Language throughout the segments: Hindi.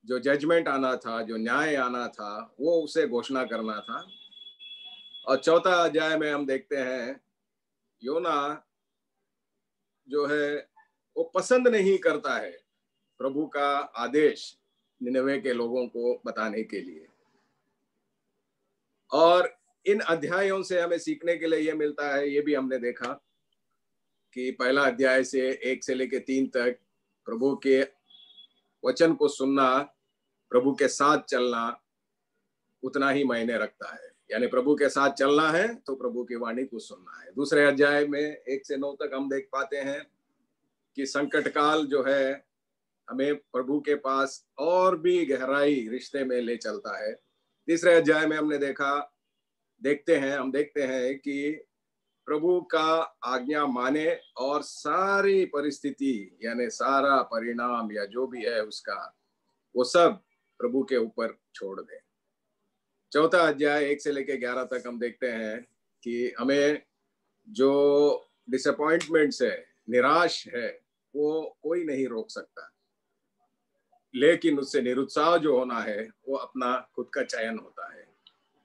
जो जजमेंट आना था, जो न्याय आना था, वो उसे घोषणा करना था। और चौथा अध्याय में हम देखते हैं योना जो है वो पसंद नहीं करता है प्रभु का आदेश निनवे के लोगों को बताने के लिए। और इन अध्यायों से हमें सीखने के लिए ये मिलता है, ये भी हमने देखा कि पहला अध्याय से 1 से लेकर 3 तक प्रभु के वचन को सुनना, प्रभु के साथ चलना उतना ही मायने रखता है। यानी प्रभु के साथ चलना है तो प्रभु की वाणी को सुनना है। दूसरे अध्याय में 1 से 9 तक हम देख पाते हैं कि संकट काल जो है हमें प्रभु के पास और भी गहराई रिश्ते में ले चलता है। तीसरे अध्याय में हम देखते हैं कि प्रभु का आज्ञा माने और सारी परिस्थिति यानी सारा परिणाम या जो भी है उसका वो सब प्रभु के ऊपर छोड़ दे। चौथा अध्याय 1 से लेकर 11 तक हम देखते हैं कि हमें जो डिसअपॉइंटमेंट्स है, निराश है, वो कोई नहीं रोक सकता, लेकिन उससे निरुत्साह जो होना है वो अपना खुद का चयन होता है।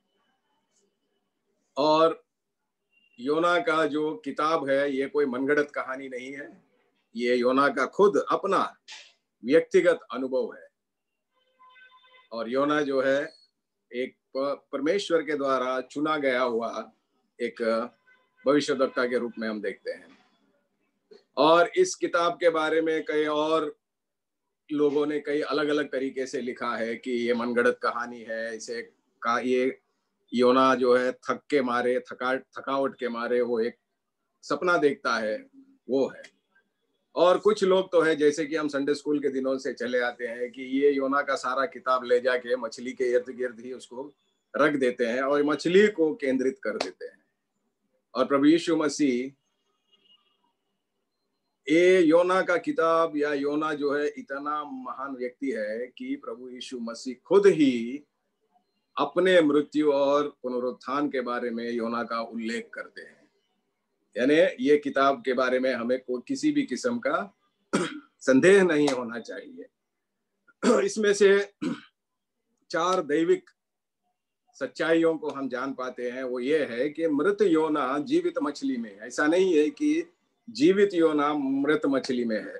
और योना का जो किताब है ये कोई मनगढ़ंत कहानी नहीं है, ये योना का खुद अपना व्यक्तिगत अनुभव है। और योना जो है एक परमेश्वर के द्वारा चुना गया हुआ एक भविष्यवक्ता के रूप में हम देखते हैं। और इस किताब के बारे में कई और लोगों ने कई अलग अलग तरीके से लिखा है कि ये मनगढ़ंत कहानी है, इसे का ये योना जो है थकावट के मारे वो एक सपना देखता है, वो है। और कुछ लोग तो है जैसे कि हम संडे स्कूल के दिनों से चले आते हैं कि ये योना का सारा किताब ले जाके मछली के इर्द गिर्द ही उसको रख देते हैं और मछली को केंद्रित कर देते हैं। और प्रभु यीशु मसीह ये योना का किताब या योना जो है इतना महान व्यक्ति है कि प्रभु यीशु मसीह खुद ही अपने मृत्यु और पुनरुत्थान के बारे में योना का उल्लेख करते हैं। यानी ये किताब के बारे में हमें कोई किसी भी किस्म का संदेह नहीं होना चाहिए। इसमें से 4 दैविक सच्चाइयों को हम जान पाते हैं। वो ये है कि मृत योना जीवित मछली में, ऐसा नहीं है कि जीवित योना मृत मछली में है।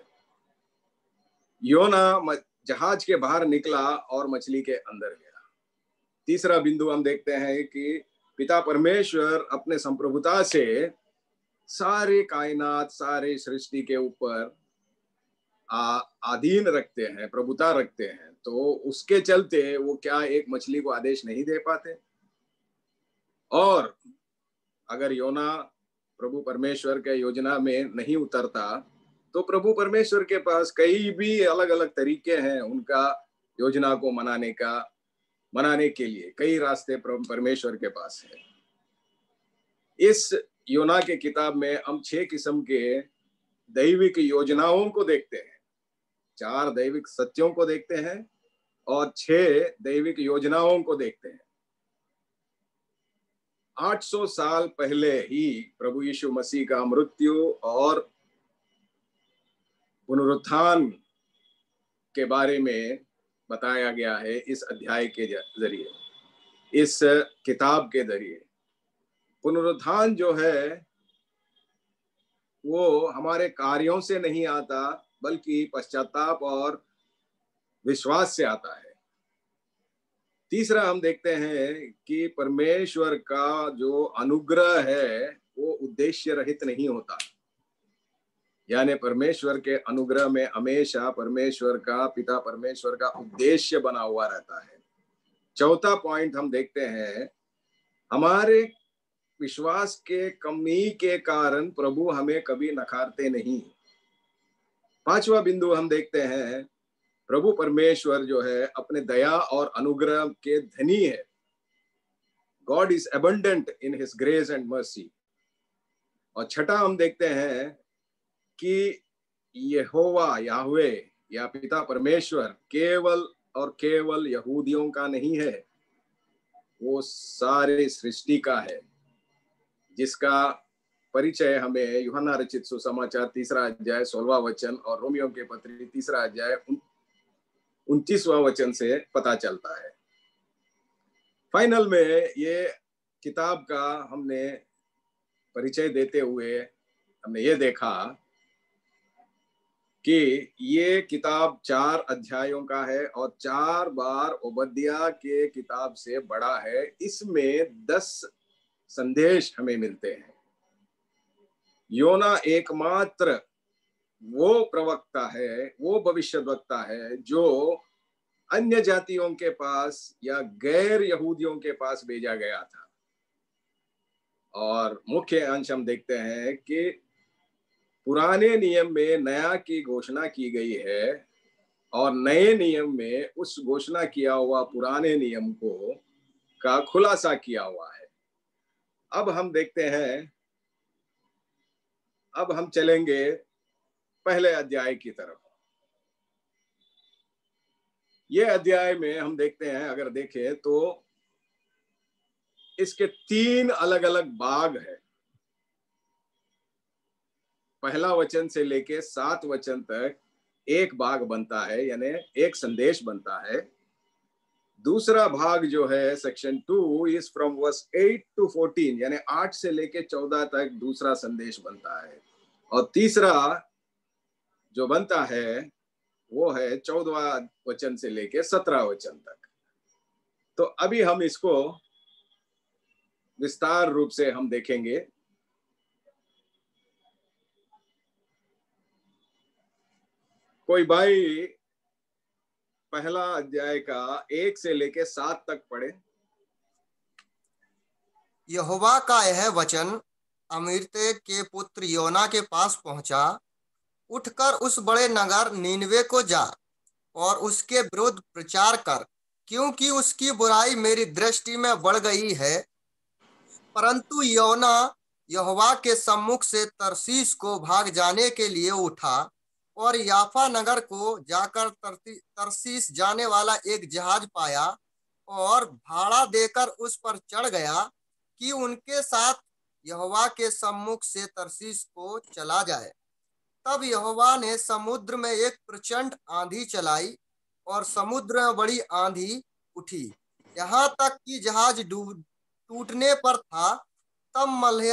योना जहाज के बाहर निकला और मछली के अंदर गया। तीसरा बिंदु हम देखते हैं कि पिता परमेश्वर अपने संप्रभुता से सारे कायनात, सारे सृष्टि के ऊपर अधीन रखते हैं, प्रभुता रखते हैं। तो उसके चलते वो क्या एक मछली को आदेश नहीं दे पाते? और अगर योना प्रभु परमेश्वर के योजना में नहीं उतरता तो प्रभु परमेश्वर के पास कई भी अलग अलग तरीके हैं उनका योजना को मनाने के लिए कई रास्ते परमेश्वर के पास है। इस योना के किताब में हम 6 किस्म के दैविक योजनाओं को देखते हैं, 4 दैविक सत्यों को देखते हैं और 6 दैविक योजनाओं को देखते हैं। 800 साल पहले ही प्रभु यीशु मसीह का मृत्यु और पुनरुत्थान के बारे में बताया गया है इस अध्याय के जरिए, इस किताब के जरिए। पुनरुत्थान जो है वो हमारे कार्यों से नहीं आता बल्कि पश्चाताप और विश्वास से आता है। तीसरा हम देखते हैं कि परमेश्वर का जो अनुग्रह है वो उद्देश्य रहित नहीं होता, यानी परमेश्वर के अनुग्रह में हमेशा परमेश्वर का, पिता परमेश्वर का उद्देश्य बना हुआ रहता है। चौथा पॉइंट हम देखते हैं, हमारे विश्वास के कमी के कारण प्रभु हमें कभी नकारते नहीं। 5वां बिंदु हम देखते हैं, प्रभु परमेश्वर जो है अपने दया और अनुग्रह के धनी है। God is abundant in his grace and mercy. और छठा हम देखते हैं कि यहोवा याहवे या पिता परमेश्वर केवल और केवल यहूदियों का नहीं है, वो सारे सृष्टि का है, जिसका परिचय हमें यूहन्ना रचित सुसमाचार 3 अध्याय 16वां वचन और रोमियो के पत्री 3 अध्याय 29वां वचन से पता चलता है। फाइनल में ये किताब का हमने परिचय देते हुए हमने ये देखा कि ये किताब 4 अध्यायों का है और 4 बार ओबद्याह के किताब से बड़ा है। इसमें 10 संदेश हमें मिलते हैं। योना एकमात्र वो प्रवक्ता है, वो भविष्यद्वक्ता है जो अन्य जातियों के पास या गैर यहूदियों के पास भेजा गया था। और मुख्य अंश हम देखते हैं कि पुराने नियम में नया की घोषणा की गई है और नए नियम में उस घोषणा किया हुआ पुराने नियम को का खुलासा किया हुआ है। अब हम देखते हैं, अब हम चलेंगे पहले अध्याय की तरफ। ये अध्याय में हम देखते हैं, अगर देखें तो इसके 3 अलग अलग भाग है। पहला वचन से लेके 7 वचन तक एक भाग बनता है, यानी एक संदेश बनता है। दूसरा भाग जो है section 2 is from verse 8 to 14, यानी 8 से लेके 14 तक दूसरा संदेश बनता है। और तीसरा जो बनता है वो है 14वां वचन से लेके 17 वचन तक। तो अभी हम इसको विस्तार रूप से हम देखेंगे। कोई भाई पहला अध्याय का 1 से लेके 7 तक पढ़े। यहोवा का यह वचन अमित्ते के पुत्र योना के पास पहुंचा, उठकर उस बड़े नगर नीनवे को जा और उसके विरुद्ध प्रचार कर, क्योंकि उसकी बुराई मेरी दृष्टि में बढ़ गई है। परंतु योना यहोवा के सम्मुख से तरसीस को भाग जाने के लिए उठा और याफा नगर को जाकर तरसीस जाने वाला एक जहाज पाया और भाड़ा देकर उस पर चढ़ गया कि उनके साथ यहोवा के सम्मुख से तरसीस को चला जाए। तब यहोवा ने समुद्र में एक प्रचंड आंधी चलाई और समुद्र में बड़ी आंधी उठी, यहाँ तक कि जहाज टूटने पर था। तब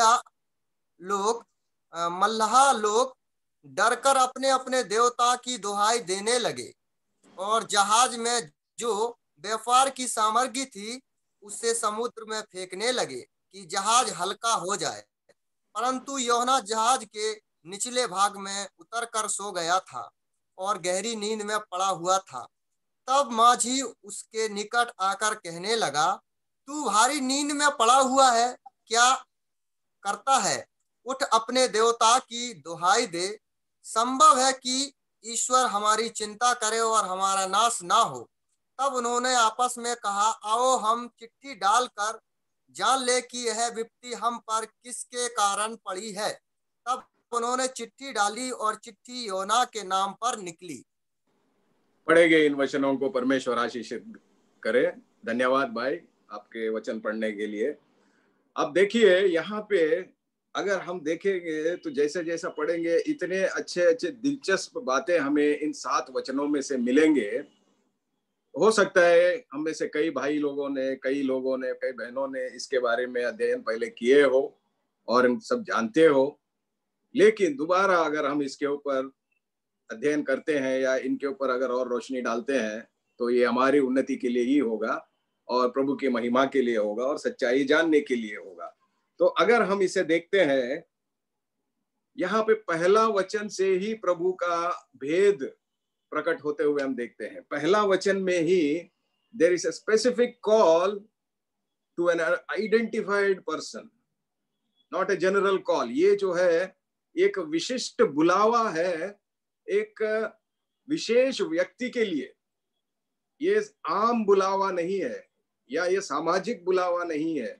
मल्लाह लोग डरकर अपने अपने देवता की दुहाई देने लगे और जहाज में जो व्यापार की सामग्री थी उसे समुद्र में फेंकने लगे कि जहाज हल्का हो जाए। परंतु यूहन्ना जहाज के निचले भाग में उतरकर सो गया था और गहरी नींद में पड़ा हुआ था। तब माझी उसके निकट आकर कहने लगा, तू भारी नींद में पड़ा हुआ है, क्या करता है? उठ अपने देवता की दुहाई दे। संभव है कि ईश्वर हमारी चिंता करे और हमारा नाश ना हो। तब उन्होंने आपस में कहा, आओ हम चिट्ठी डालकर जान ले कि यह विपत्ति हम पर किसके कारण पड़ी है। तब उन्होंने चिट्ठी डाली और चिट्ठी योना के नाम पर निकली। पढ़े गए इन वचनों को परमेश्वर आशीषित करे। धन्यवाद भाई आपके वचन पढ़ने के लिए। अब देखिए यहाँ पे अगर हम देखेंगे तो जैसे जैसा पढ़ेंगे इतने अच्छे अच्छे दिलचस्प बातें हमें इन 7 वचनों में से मिलेंगे। हो सकता है हम में से कई भाई लोगों ने, कई बहनों ने इसके बारे में अध्ययन पहले किए हो और हम सब जानते हो, लेकिन दोबारा अगर हम इसके ऊपर अध्ययन करते हैं या इनके ऊपर अगर और रोशनी डालते हैं तो ये हमारी उन्नति के लिए ही होगा और प्रभु की महिमा के लिए होगा और सच्चाई जानने के लिए होगा। तो अगर हम इसे देखते हैं, यहाँ पे पहला वचन से ही प्रभु का भेद प्रकट होते हुए हम देखते हैं। पहला वचन में ही there is a specific call to an identified person, not a general call. ये जो है एक विशिष्ट बुलावा है एक विशेष व्यक्ति के लिए। ये आम बुलावा नहीं है या ये सामाजिक बुलावा नहीं है,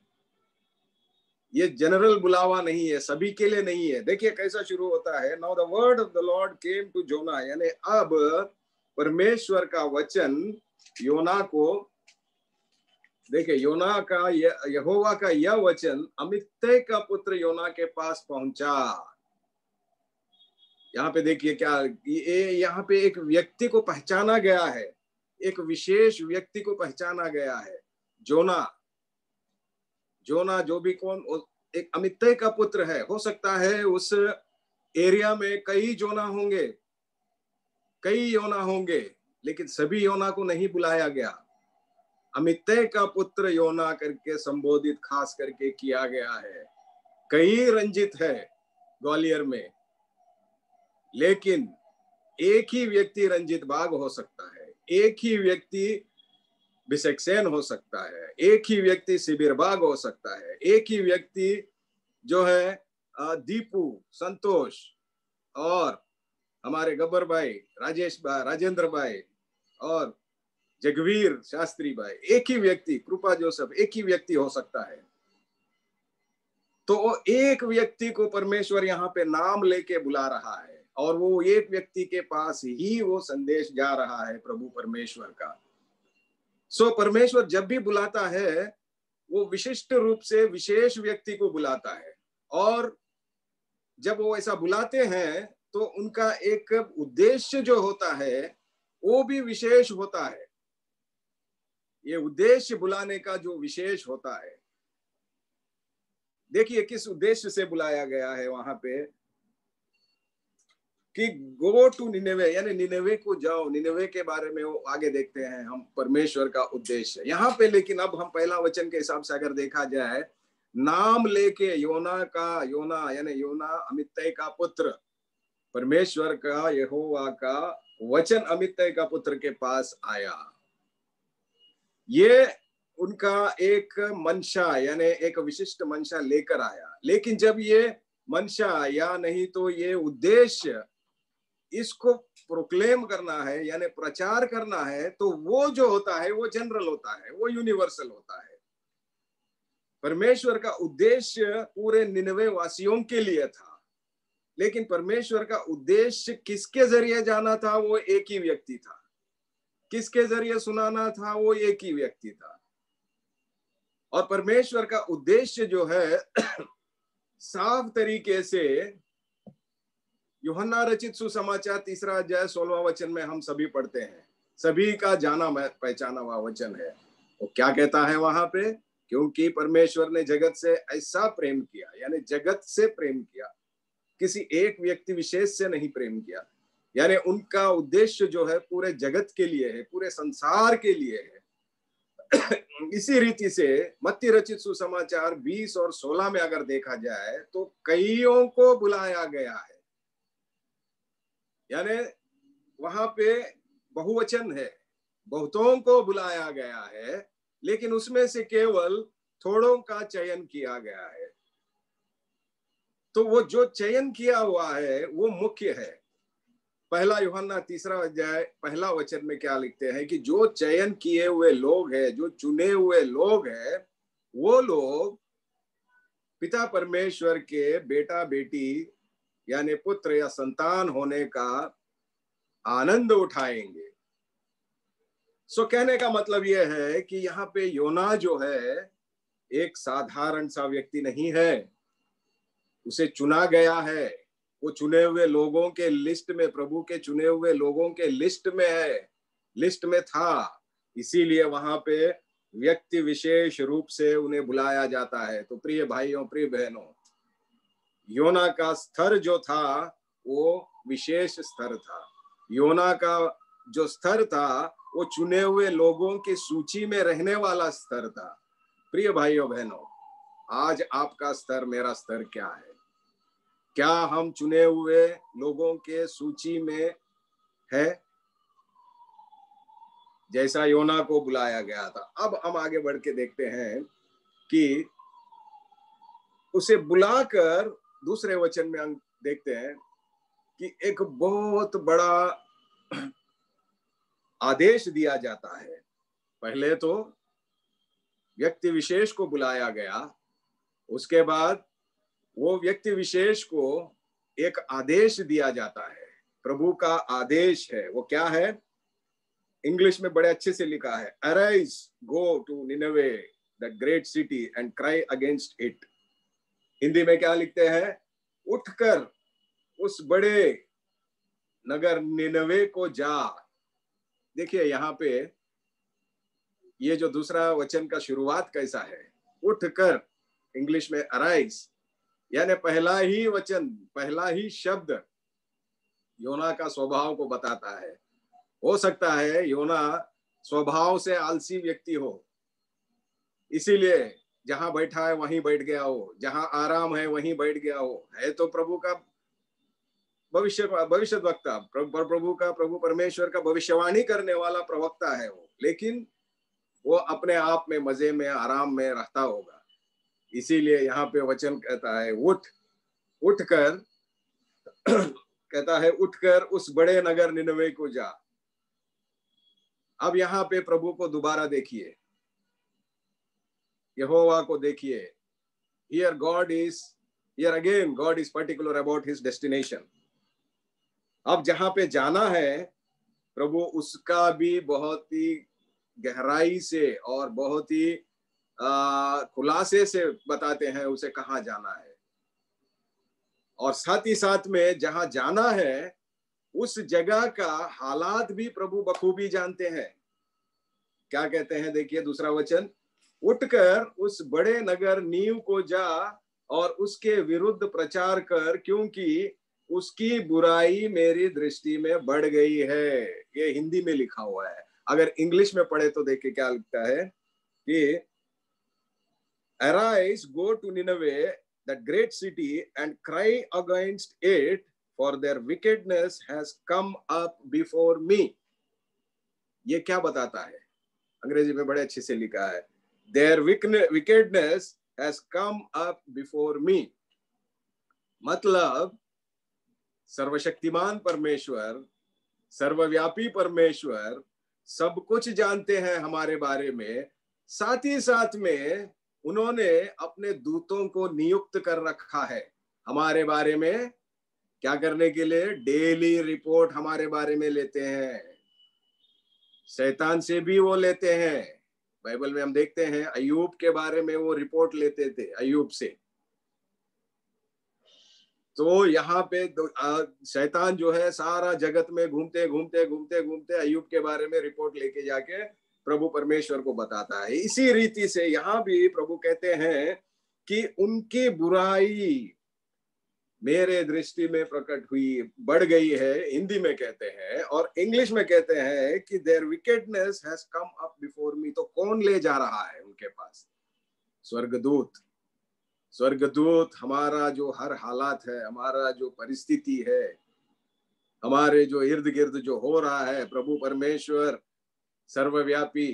ये जनरल बुलावा नहीं है, सभी के लिए नहीं है। देखिए कैसा शुरू होता है, now the word of the Lord came to Jonah, यानी अब परमेश्वर का वचन योना को, देखिए योना का यहोवा का यह वचन अमित्ते का पुत्र योना के पास पहुंचा। यहाँ पे देखिए क्या, यहाँ पे एक व्यक्ति को पहचाना गया है एक विशेष व्यक्ति को पहचाना गया है, जोना। जोना जो भी कौन, एक अमित्तै का पुत्र है। हो सकता है उस एरिया में कई जोना होंगे, कई योना होंगे, लेकिन सभी योना को नहीं बुलाया गया। अमित्तै का पुत्र योना करके संबोधित खास करके किया गया है। कई रंजित है ग्वालियर में, लेकिन एक ही व्यक्ति रंजित बाग हो सकता है, एक ही व्यक्ति बिसेक्सेन हो सकता है, एक ही व्यक्ति शिविर बाग हो सकता है, एक ही व्यक्ति जो है दीपू, संतोष और हमारे गब्बर भाई, राजेश भाई, राजेंद्र भाई और जगवीर शास्त्री भाई, एक ही व्यक्ति, कृपा जोसेफ, एक ही व्यक्ति हो सकता है। तो एक व्यक्ति को परमेश्वर यहाँ पे नाम लेके बुला रहा है, और वो एक व्यक्ति के पास ही वो संदेश जा रहा है प्रभु परमेश्वर का। सो परमेश्वर जब भी बुलाता है वो विशिष्ट रूप से विशेष व्यक्ति को बुलाता है, और जब वो ऐसा बुलाते हैं तो उनका एक उद्देश्य जो होता है वो भी विशेष होता है। ये उद्देश्य बुलाने का जो विशेष होता है, देखिए किस उद्देश्य से बुलाया गया है वहां पे कि गो टू निनेवे, यानी निनेवे को जाओ। निनेवे के बारे में वो आगे देखते हैं हम, परमेश्वर का उद्देश्य यहाँ पे। लेकिन अब हम पहला वचन के हिसाब से अगर देखा जाए, नाम लेके योना का, योना यानी योना अमित्तै का पुत्र, परमेश्वर का, यहोवा का वचन अमित्तै का पुत्र के पास आया। ये उनका एक मंशा, यानी एक विशिष्ट मंशा लेकर आया। लेकिन जब ये मंशा या नहीं तो ये उद्देश्य इसको प्रोक्लेम करना है, यानी प्रचार करना है, तो वो जो होता है वो जनरल होता है, वो यूनिवर्सल होता है। परमेश्वर का उद्देश्य पूरे निनवे वासियों के लिए था, लेकिन परमेश्वर का उद्देश्य किसके जरिए जाना था? वो एक ही व्यक्ति था। किसके जरिए सुनाना था? वो एक ही व्यक्ति था। और परमेश्वर का उद्देश्य जो है साफ तरीके से यूहन्ना रचित सुसमाचार 3 अध्याय 16वां वचन में हम सभी पढ़ते हैं। सभी का जाना पहचाना हुआ वचन है। वो क्या कहता है वहां पे? क्योंकि परमेश्वर ने जगत से ऐसा प्रेम किया, यानी जगत से प्रेम किया, किसी एक व्यक्ति विशेष से नहीं प्रेम किया। यानी उनका उद्देश्य जो है पूरे जगत के लिए है, पूरे संसार के लिए है। इसी रीति से मत्ती रचित सुसमाचार 20 और 16 में अगर देखा जाए तो कईयों को बुलाया गया है, यानी वहां पे बहुवचन है, बहुतों को बुलाया गया है, लेकिन उसमें से केवल थोड़ों का चयन किया गया है। तो वो जो चयन किया हुआ है वो मुख्य है। पहला यूहन्ना 3 अध्याय पहला वचन में क्या लिखते हैं कि जो चयन किए हुए लोग हैं, जो चुने हुए लोग हैं, वो लोग पिता परमेश्वर के बेटा बेटी यानी पुत्र या संतान होने का आनंद उठाएंगे। सो कहने का मतलब यह है कि यहाँ पे योना जो है एक साधारण सा व्यक्ति नहीं है, उसे चुना गया है। वो चुने हुए लोगों के लिस्ट में, प्रभु के चुने हुए लोगों के लिस्ट में है, लिस्ट में था। इसीलिए वहां पे व्यक्ति विशेष रूप से उन्हें बुलाया जाता है। तो प्रिय भाइयों, प्रिय बहनों, योना का स्तर जो था वो विशेष स्तर था। योना का जो स्तर था वो चुने हुए लोगों की सूची में रहने वाला स्तर था। प्रिय भाइयों बहनों, आज आपका स्तर, मेरा स्तर क्या है? क्या हम चुने हुए लोगों के सूची में है जैसा योना को बुलाया गया था? अब हम आगे बढ़ के देखते हैं कि उसे बुलाकर दूसरे वचन में हम देखते हैं कि एक बहुत बड़ा आदेश दिया जाता है। पहले तो व्यक्ति विशेष को बुलाया गया, उसके बाद वो व्यक्ति विशेष को एक आदेश दिया जाता है। प्रभु का आदेश है। वो क्या है? इंग्लिश में बड़े अच्छे से लिखा है, arise, go to Nineveh that great city and cry against it. Hindi में क्या लिखते हैं? उठकर उस बड़े नगर निनवे को जा देखिए यहाँ पे ये जो दूसरा वचन का शुरुआत कैसा है, उठकर, इंग्लिश में अराइज, यानी पहला ही वचन, पहला ही शब्द योना का स्वभाव को बताता है। हो सकता है योना स्वभाव से आलसी व्यक्ति हो, इसीलिए जहां बैठा है वहीं बैठ गया हो, जहां आराम है वहीं बैठ गया हो। है तो प्रभु का भविष्य वक्ता, प्रभु परमेश्वर का भविष्यवाणी करने वाला प्रवक्ता है वो, लेकिन वो अपने आप में मजे में आराम में रहता होगा। इसीलिए यहाँ पे वचन कहता है उठकर कहता है उठकर उस बड़े नगर निनवे को जा। अब यहाँ पे प्रभु को दोबारा देखिए, यहोवा को देखिए। Here again God is particular about his destination. अब जहां पे जाना है प्रभु, उसका भी बहुत ही गहराई से और बहुत ही खुलासे से बताते हैं उसे कहाँ जाना है, और साथ ही साथ में जहां जाना है उस जगह का हालात भी प्रभु बखूबी जानते हैं। क्या कहते हैं, देखिए दूसरा वचन, उठकर उस बड़े नगर नीव को जा और उसके विरुद्ध प्रचार कर, क्योंकि उसकी बुराई मेरी दृष्टि में बढ़ गई है। ये हिंदी में लिखा हुआ है, अगर इंग्लिश में पढ़े तो देखिए क्या लिखता है कि Arise, go to Nineveh, that great city, and cry against it, for their wickedness has come up before me. ये क्या बताता है, अंग्रेजी में बड़े अच्छे से लिखा है, their wickedness has come up before me। मतलब सर्वशक्तिमान परमेश्वर, सर्वव्यापी परमेश्वर सब कुछ जानते हैं हमारे बारे में। साथ ही साथ में उन्होंने अपने दूतों को नियुक्त कर रखा है हमारे बारे में, क्या करने के लिए, डेली रिपोर्ट हमारे बारे में लेते हैं। शैतान से भी वो लेते हैं। बाइबल में हम देखते हैं अय्यूब के बारे में वो रिपोर्ट लेते थे अय्यूब से। तो यहाँ पे शैतान जो है सारा जगत में घूमते घूमते अय्यूब के बारे में रिपोर्ट लेके जाके प्रभु परमेश्वर को बताता है। इसी रीति से यहाँ भी प्रभु कहते हैं कि उनकी बुराई मेरे दृष्टि में प्रकट हुई, बढ़ गई है, हिंदी में कहते हैं, और इंग्लिश में कहते हैं कि their wickedness has come up before me। तो कौन ले जा रहा है उनके पास? स्वर्गदूत हमारा जो हर हालात है, हमारा जो परिस्थिति है, हमारे जो इर्द गिर्द जो हो रहा है, प्रभु परमेश्वर सर्वव्यापी,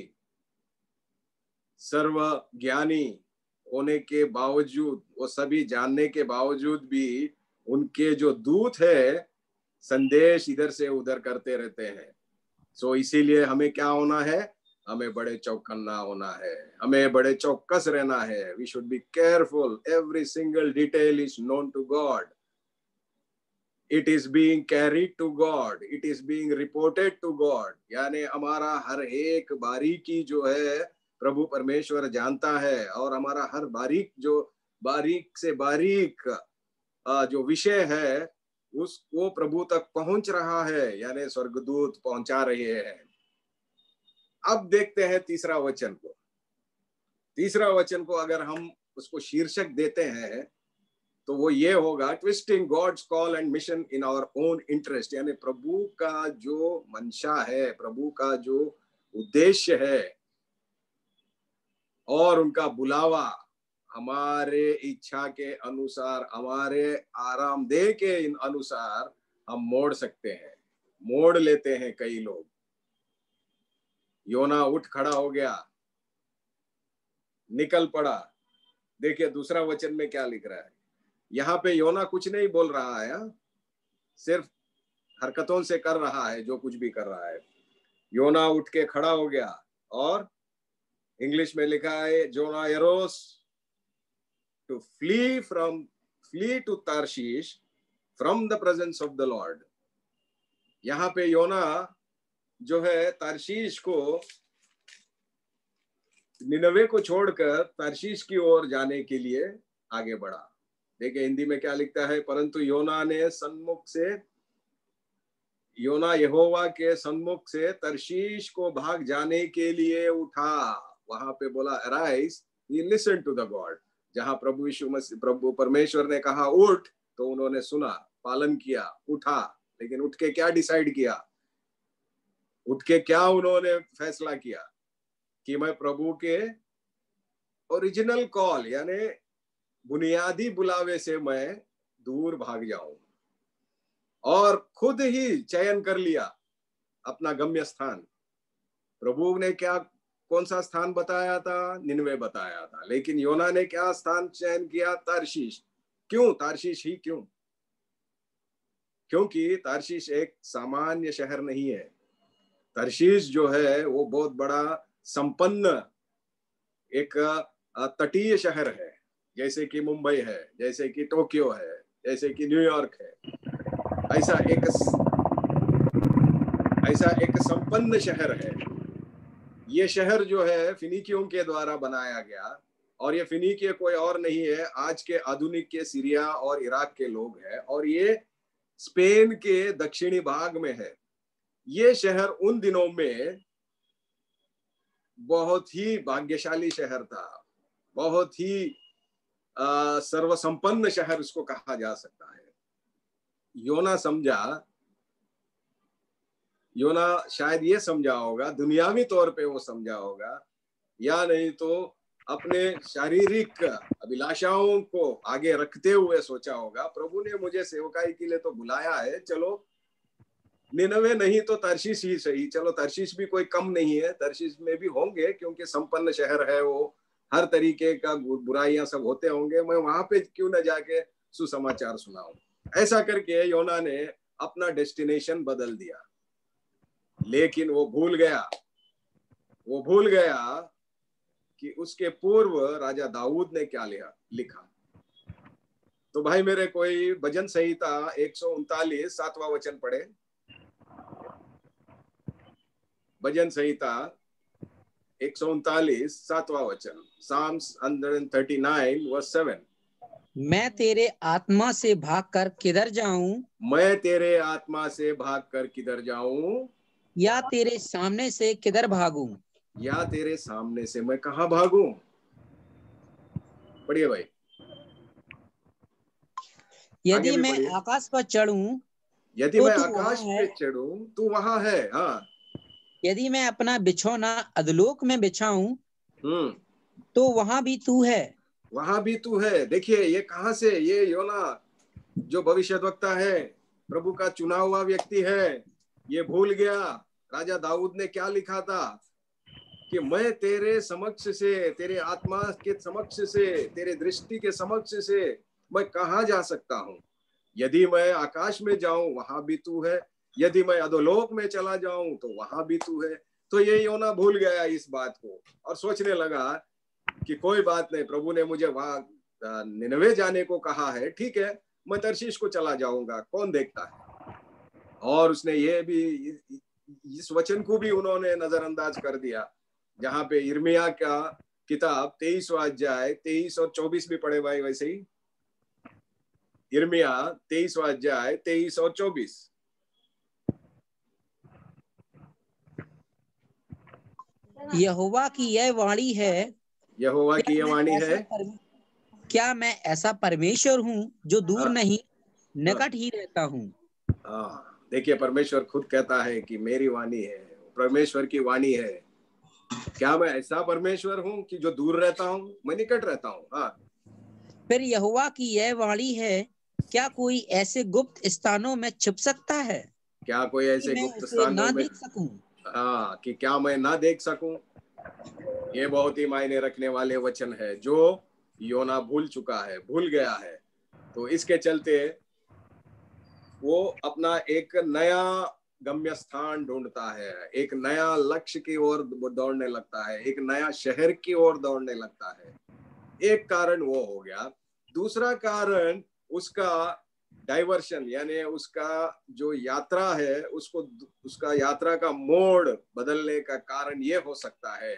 सर्वज्ञानी होने के बावजूद, वो सभी जानने के बावजूद भी उनके जो दूत है संदेश इधर से उधर करते रहते हैं। सो इसीलिए हमें क्या होना है, हमें बड़े चौकन्ना होना है, हमें बड़े चौकस रहना है। We should be careful, every single detail is known to God, it is being carried to God, it is being reported to God. यानी हमारा हर एक बारीकी जो है प्रभु परमेश्वर जानता है, और हमारा हर बारीक से बारीक जो विषय है उसको प्रभु तक पहुंच रहा है, यानी स्वर्गदूत पहुंचा रहे हैं। अब देखते हैं तीसरा वचन को। तीसरा वचन को अगर हम उसको शीर्षक देते हैं तो वो ये होगा, twisting God's call and mission in our own interest. यानी प्रभु का जो मंशा है, प्रभु का जो उद्देश्य है और उनका बुलावा हमारे इच्छा के अनुसार, हमारे आरामदेह के अनुसार हम मोड़ सकते हैं, मोड़ लेते हैं कई लोग। योना उठ खड़ा हो गया, निकल पड़ा। देखिए दूसरा वचन में क्या लिख रहा है, यहाँ पे योना कुछ नहीं बोल रहा है, सिर्फ हरकतों से कर रहा है जो कुछ भी कर रहा है। योना उठ के खड़ा हो गया, और इंग्लिश में लिखा है Jonah arose to flee to Tarshish from the presence of the Lord। यहाँ पे योना जो है तारशीश को, निनवे को छोड़कर तारशीश की ओर जाने के लिए आगे बढ़ा। देखिए हिंदी में क्या लिखता है, परंतु योना ने सन्मुख से योना यहोवा के सम्मुख से तर्शीश को भाग जाने के लिए उठा। वहां पे बोला arise, he listen to the God. जहां प्रभु यीशु मसीह, प्रभु परमेश्वर ने कहा उठ, तो उन्होंने सुना, पालन किया, उठा। लेकिन उठ के क्या डिसाइड किया, उठ के क्या उन्होंने फैसला किया कि मैं प्रभु के ओरिजिनल कॉल यानी बुनियादी बुलावे से मैं दूर भाग जाऊं, और खुद ही चयन कर लिया अपना गम्य स्थान। प्रभु ने क्या, कौन सा स्थान बताया था? निनवे बताया था। लेकिन योना ने क्या स्थान चयन किया? तारशीश। क्यों तारशीश ही क्यों? क्योंकि तारशीश एक सामान्य शहर नहीं है। तारशीश जो है वो बहुत बड़ा संपन्न एक तटीय शहर है, जैसे कि मुंबई है, जैसे कि टोक्यो है, जैसे कि न्यूयॉर्क है। ऐसा एक संपन्न शहर है। ये शहर जो है फिनिकियों के द्वारा बनाया गया, और ये फिनिकिय कोई और नहीं है, आज के आधुनिक के सीरिया और इराक के लोग हैं, और ये स्पेन के दक्षिणी भाग में है। ये शहर उन दिनों में बहुत ही भाग्यशाली शहर था, बहुत ही सर्वसंपन्न शहर उसको कहा जा सकता है। योना शायद ये समझा होगा, दुनियावी तौर पे वो समझा होगा, या नहीं तो अपने शारीरिक अभिलाषाओं को आगे रखते हुए सोचा होगा, प्रभु ने मुझे सेवकाई के लिए तो बुलाया है, चलो निनवे नहीं तो तर्शीश ही सही। चलो तर्शीश भी कोई कम नहीं है, तर्शीश में भी होंगे क्योंकि संपन्न शहर है वो, हर तरीके का बुराइयां सब होते होंगे, मैं वहां पे क्यों न जाके सुसमाचार सुनाऊं। ऐसा करके योना ने अपना डेस्टिनेशन बदल दिया। लेकिन वो भूल गया कि उसके पूर्व राजा दाऊद ने क्या लिखा। तो भाई मेरे, कोई भजन संहिता 139 7वां वचन पढ़े। भजन संहिता 139 7वां वचन, Psalms 139 verse 7। मैं तेरे आत्मा से भागकर किधर जाऊं, मैं तेरे आत्मा से भागकर किधर जाऊं, या तेरे सामने से किधर भागूं, या तेरे सामने से मैं कहां भागूं। पढ़िए भाई। यदि मैं आकाश पर चढ़ूं, यदि तो मैं तू आकाश पे चढ़ूं, तू वहां है। हाँ। यदि मैं अपना बिछौना अधलोक में बिछाऊं, तो वहां भी तू है। वहां भी तू है। देखिए ये कहां से, ये योना जो भविष्यद्वक्ता है, प्रभु का चुना हुआ व्यक्ति है, ये भूल गया राजा दाऊद ने क्या लिखा था कि मैं तेरे समक्ष से, तेरे आत्मा के समक्ष से, तेरे दृष्टि के समक्ष से मैं कहां जा सकता हूं। यदि मैं आकाश में जाऊं, वहां भी तू है। यदि मैं अधोलोक में चला जाऊं, तो वहां भी तू है। तो ये योना भूल गया इस बात को, और सोचने लगा कि कोई बात नहीं, प्रभु ने मुझे वहां निनवे जाने को कहा है, ठीक है, मैं तर्शीश को चला जाऊंगा, कौन देखता है। और उसने ये भी, इस वचन को भी उन्होंने नजरअंदाज कर दिया, जहां पे यिर्मयाह का किताब 23वां अध्याय 23 और 24 भी पढ़े भाई वैसे ही। यिर्मयाह 23वां अध्याय 23 और 24। यहोवा की यह वाणी है, यहोवा की यह वाणी है, क्या मैं ऐसा परमेश्वर हूँ जो दूर नहीं, निकट ही रहता हूँ। देखिए परमेश्वर खुद कहता है कि मेरी वाणी है, परमेश्वर की वाणी है। क्या मैं ऐसा परमेश्वर हूँ कि जो दूर रहता हूँ? मैं निकट रहता हूँ। हाँ। फिर यहोवा की यह वाणी है, क्या कोई ऐसे गुप्त स्थानों में छिप सकता है? क्या कोई ऐसे गुप्त स्थानों में, देख सकूं? हाँ, कि क्या मैं ना देख सकूं। ये बहुत ही मायने रखने वाले वचन है जो योना भूल चुका है, भूल गया है। तो इसके चलते वो अपना एक नया गम्य स्थान ढूंढता है, एक नया लक्ष्य की ओर दौड़ने लगता है, एक नया शहर की ओर दौड़ने लगता है। एक कारण वो हो गया। दूसरा कारण उसका डाइवर्शन, यानी उसका जो यात्रा है, उसका यात्रा का मोड़ बदलने का कारण ये हो सकता है,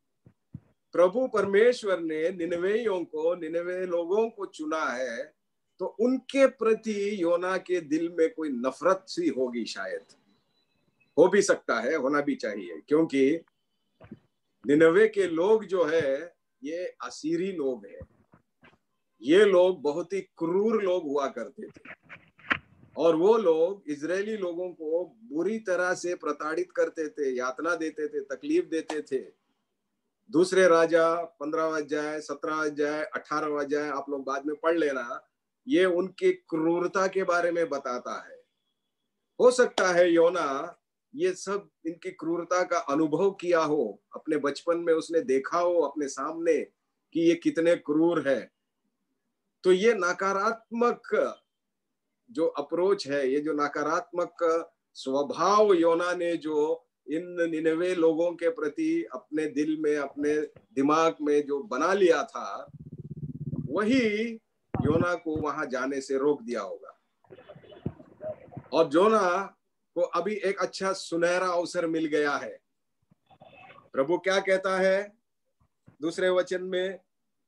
प्रभु परमेश्वर ने निनवेइयों को, निनवे लोगों को चुना है तो उनके प्रति योना के दिल में कोई नफरत सी होगी, शायद हो भी सकता है, होना भी चाहिए, क्योंकि निनवे के लोग जो है ये असीरी लोग हैं। ये लोग बहुत ही क्रूर लोग हुआ करते थे और वो लोग इजरायली लोगों को बुरी तरह से प्रताड़ित करते थे, यातना देते थे, तकलीफ देते थे। दूसरे राजा 15 अध्याय, 17 अध्याय, 18 अध्याय आप लोग बाद में पढ़ लेना, ये उनकी क्रूरता के बारे में बताता है। हो सकता है योना ये सब इनकी क्रूरता का अनुभव किया हो, अपने बचपन में उसने देखा हो अपने सामने कि ये कितने क्रूर है। तो ये नकारात्मक जो अप्रोच है, ये जो नकारात्मक स्वभाव योना ने जो इन निनवे लोगों के प्रति अपने दिल में, अपने दिमाग में जो बना लिया था, वही योना को वहां जाने से रोक दिया होगा। और योना को अभी एक अच्छा सुनहरा अवसर मिल गया है। प्रभु क्या कहता है दूसरे वचन में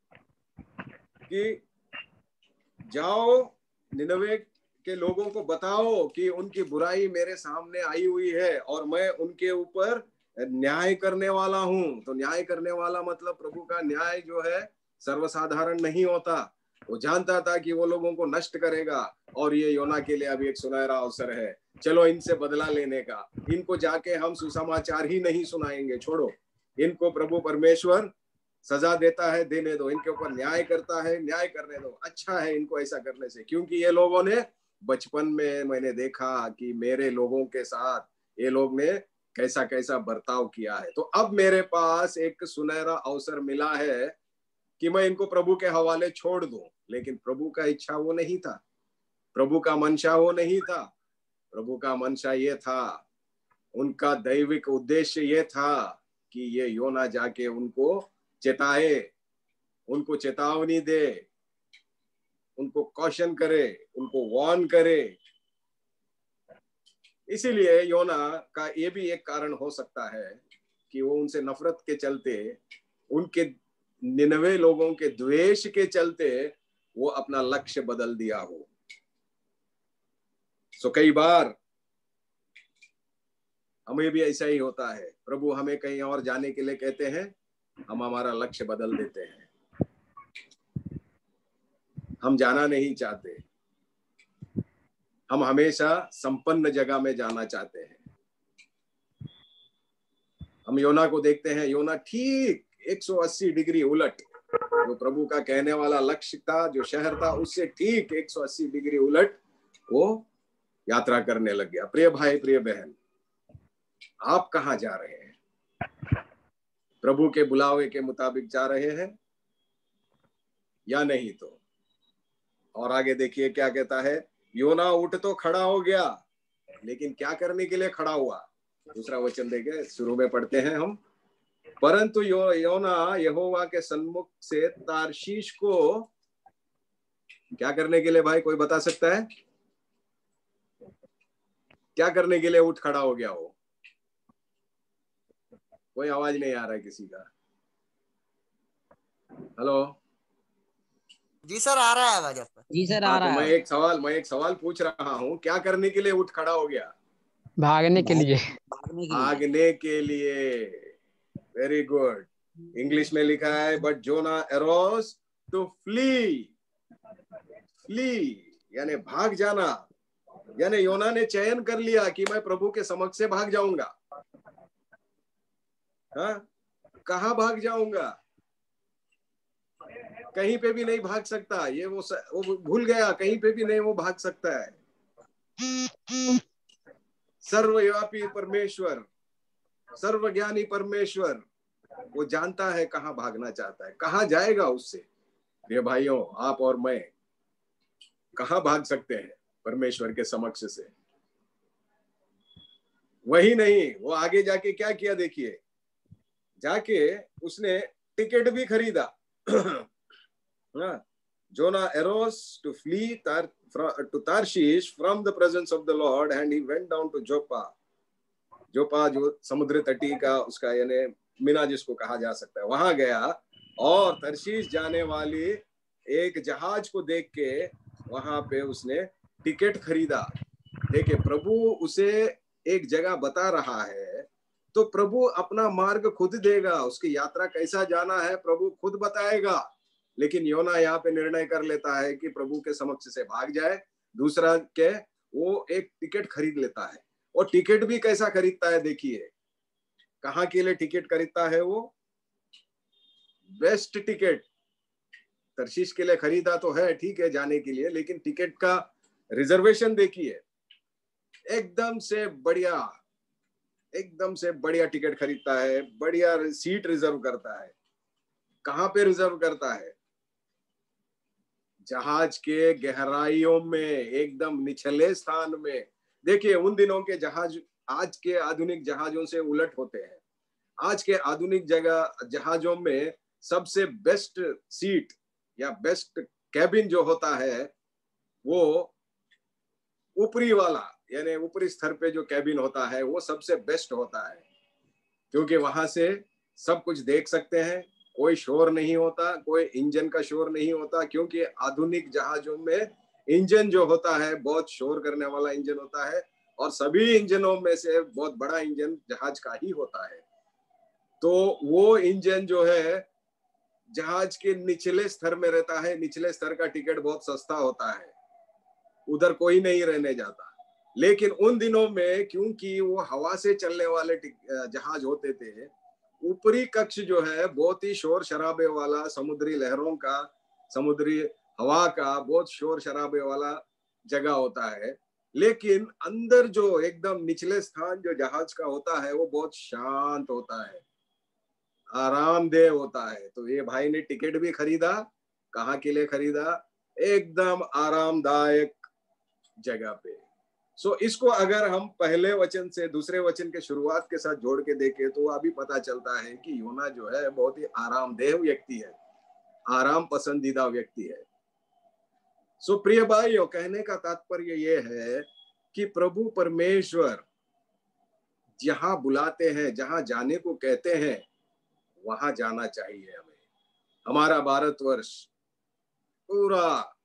कि जाओ निनवे के लोगों को बताओ कि उनकी बुराई मेरे सामने आई हुई है और मैं उनके ऊपर न्याय करने वाला हूं। तो न्याय करने वाला मतलब प्रभु का न्याय जो है सर्वसाधारण नहीं होता। वो जानता था कि वो लोगों को नष्ट करेगा और ये योना के लिए अभी एक सुनहरा अवसर है, चलो इनसे बदला लेने का। इनको जाके हम सुसमाचार ही नहीं सुनाएंगे, छोड़ो इनको, प्रभु परमेश्वर सजा देता है, देने दो, इनके ऊपर न्याय करता है, न्याय करने दो, अच्छा है इनको ऐसा करने से, क्योंकि ये लोगों ने बचपन में मैंने देखा कि मेरे लोगों के साथ ये लोग ने कैसा कैसा बर्ताव किया है। तो अब मेरे पास एक सुनहरा अवसर मिला है कि मैं इनको प्रभु के हवाले छोड़ दूं। लेकिन प्रभु का इच्छा वो नहीं था, प्रभु का मंशा वो नहीं था। प्रभु का मंशा ये था, उनका दैविक उद्देश्य ये था कि ये योना जाके उनको चेताए, उनको चेतावनी दे, उनको कॉशन करे, उनको वार्न करे। इसीलिए योना का ये भी एक कारण हो सकता है कि वो उनसे नफरत के चलते, उनके निनवे लोगों के द्वेष के चलते वो अपना लक्ष्य बदल दिया हो। सो कई बार हमें भी ऐसा ही होता है, प्रभु हमें कहीं और जाने के लिए कहते हैं, हम हमारा लक्ष्य बदल देते हैं, हम जाना नहीं चाहते, हम हमेशा संपन्न जगह में जाना चाहते हैं। हम योना को देखते हैं, योना ठीक 180 डिग्री उलट, जो प्रभु का कहने वाला लक्ष्य था, जो शहर था, उससे ठीक 180 डिग्री उलट वो यात्रा करने लग गया। प्रिय भाई, प्रिय बहन, आप कहाँ जा रहे हैं? प्रभु के बुलावे के मुताबिक जा रहे हैं या नहीं? तो और आगे देखिए क्या कहता है, योना उठ तो खड़ा हो गया, लेकिन क्या करने के लिए खड़ा हुआ? दूसरा वचन देखे, शुरू में पढ़ते हैं हम, परंतु योना यहोवा के सन्मुख से तारशीश को क्या करने के लिए, भाई कोई बता सकता है क्या करने के लिए उठ खड़ा हो गया हो? कोई आवाज नहीं आ रहा है किसी का। हेलो जी सर, आ रहा है आवाज आपका। जी सर आ रहा तो है। मैं एक सवाल पूछ रहा हूँ, क्या करने के लिए उठ खड़ा हो गया? भागने के लिए। भागने के लिए। Very good. इंग्लिश में लिखा है, but Jonah arose to flee. Flee यानी भाग जाना, यानी योना ने चयन कर लिया कि मैं प्रभु के समक्ष से भाग जाऊंगा। हाँ, कहाँ भाग जाऊंगा? कहीं पे भी नहीं भाग सकता। ये वो भूल गया, कहीं पे भी नहीं वो भाग सकता है। सर्वव्यापी परमेश्वर, सर्वज्ञानी परमेश्वर, वो जानता है कहाँ भागना चाहता है, कहाँ जाएगा उससे। प्रिय भाइयों, आप और मैं कहाँ भाग सकते हैं परमेश्वर के समक्ष से? वही नहीं, वो आगे जाके क्या किया देखिए, जाके उसने टिकट भी खरीदा। Jonah arose to flee to Tarshish from the presence of the Lord, and he went down to Joppa. जोपा जो समुद्र तटी का उसका यानी मीना जिसको कहा जा सकता है, वहां गया और तर्शीश जाने वाली एक जहाज को देख के वहां पे उसने टिकट खरीदा। देखिए, प्रभु उसे एक जगह बता रहा है तो प्रभु अपना मार्ग खुद देगा, उसकी यात्रा कैसा जाना है प्रभु खुद बताएगा। लेकिन योना यहाँ पे निर्णय कर लेता है कि प्रभु के समक्ष से भाग जाए। दूसरा के वो एक टिकट खरीद लेता है, और टिकट भी कैसा खरीदता है देखिए, कहाँ के लिए टिकट खरीदता है वो? Best ticket. तर्शीश के लिए खरीदा तो है, ठीक है, जाने के लिए, लेकिन टिकट का रिजर्वेशन देखिए, एकदम से बढ़िया, एकदम से बढ़िया टिकट खरीदता है, बढ़िया सीट रिजर्व करता है। कहां पे रिजर्व करता है? जहाज के गहराइयों में, एकदम निचले स्थान में। देखिए, उन दिनों के जहाज आज के आधुनिक जहाजों से उलट होते हैं। आज के आधुनिक जहाजों में सबसे बेस्ट सीट या बेस्ट कैबिन जो होता है वो ऊपरी वाला, यानी ऊपरी स्तर पे जो कैबिन होता है वो सबसे बेस्ट होता है, क्योंकि वहां से सब कुछ देख सकते हैं, कोई शोर नहीं होता, कोई इंजन का शोर नहीं होता, क्योंकि आधुनिक जहाजों में इंजन जो होता है बहुत शोर करने वाला इंजन होता है, और सभी इंजनों में से बहुत बड़ा इंजन जहाज का ही होता है। तो वो इंजन जो है जहाज के निचले स्तर में रहता है। निचले स्तर का टिकट बहुत सस्ता होता है, उधर कोई नहीं रहने जाता। लेकिन उन दिनों में क्योंकि वो हवा से चलने वाले जहाज होते थे, ऊपरी कक्ष जो है बहुत ही शोर शराबे वाला, समुद्री लहरों का, समुद्री हवा का बहुत शोर शराबे वाला जगह होता है। लेकिन अंदर जो एकदम निचले स्थान जो जहाज का होता है वो बहुत शांत होता है, आरामदेह होता है। तो ये भाई ने टिकट भी खरीदा, कहाँ के लिए खरीदा? एकदम आरामदायक जगह पे। सो इसको अगर हम पहले वचन से दूसरे वचन के शुरुआत के साथ जोड़ के देखें तो अभी पता चलता है कि योना जो है बहुत ही आरामदेह व्यक्ति है, आराम पसंदीदा व्यक्ति है। सो प्रिय भाइयों, कहने का तात्पर्य ये है कि प्रभु परमेश्वर जहां बुलाते हैं, जहां जाने को कहते हैं, वहां जाना चाहिए हमें। हमारा भारतवर्ष पूरा,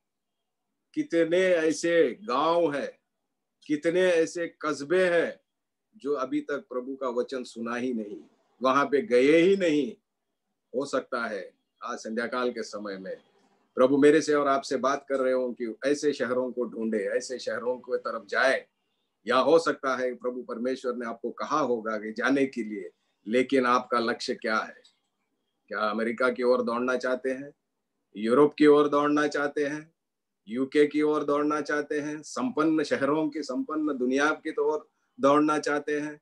कितने ऐसे गांव है, कितने ऐसे कस्बे हैं जो अभी तक प्रभु का वचन सुना ही नहीं, वहां पे गए ही नहीं। हो सकता है आज संध्याकाल के समय में प्रभु मेरे से और आपसे बात कर रहे हो कि ऐसे शहरों को ढूंढे, ऐसे शहरों की तरफ जाए। या हो सकता है प्रभु परमेश्वर ने आपको कहा होगा कि जाने के लिए, लेकिन आपका लक्ष्य क्या है? क्या अमेरिका की ओर दौड़ना चाहते हैं? यूरोप की ओर दौड़ना चाहते हैं? यूके की ओर दौड़ना चाहते हैं? संपन्न शहरों की, संपन्न दुनिया की ओर दौड़ना चाहते हैं?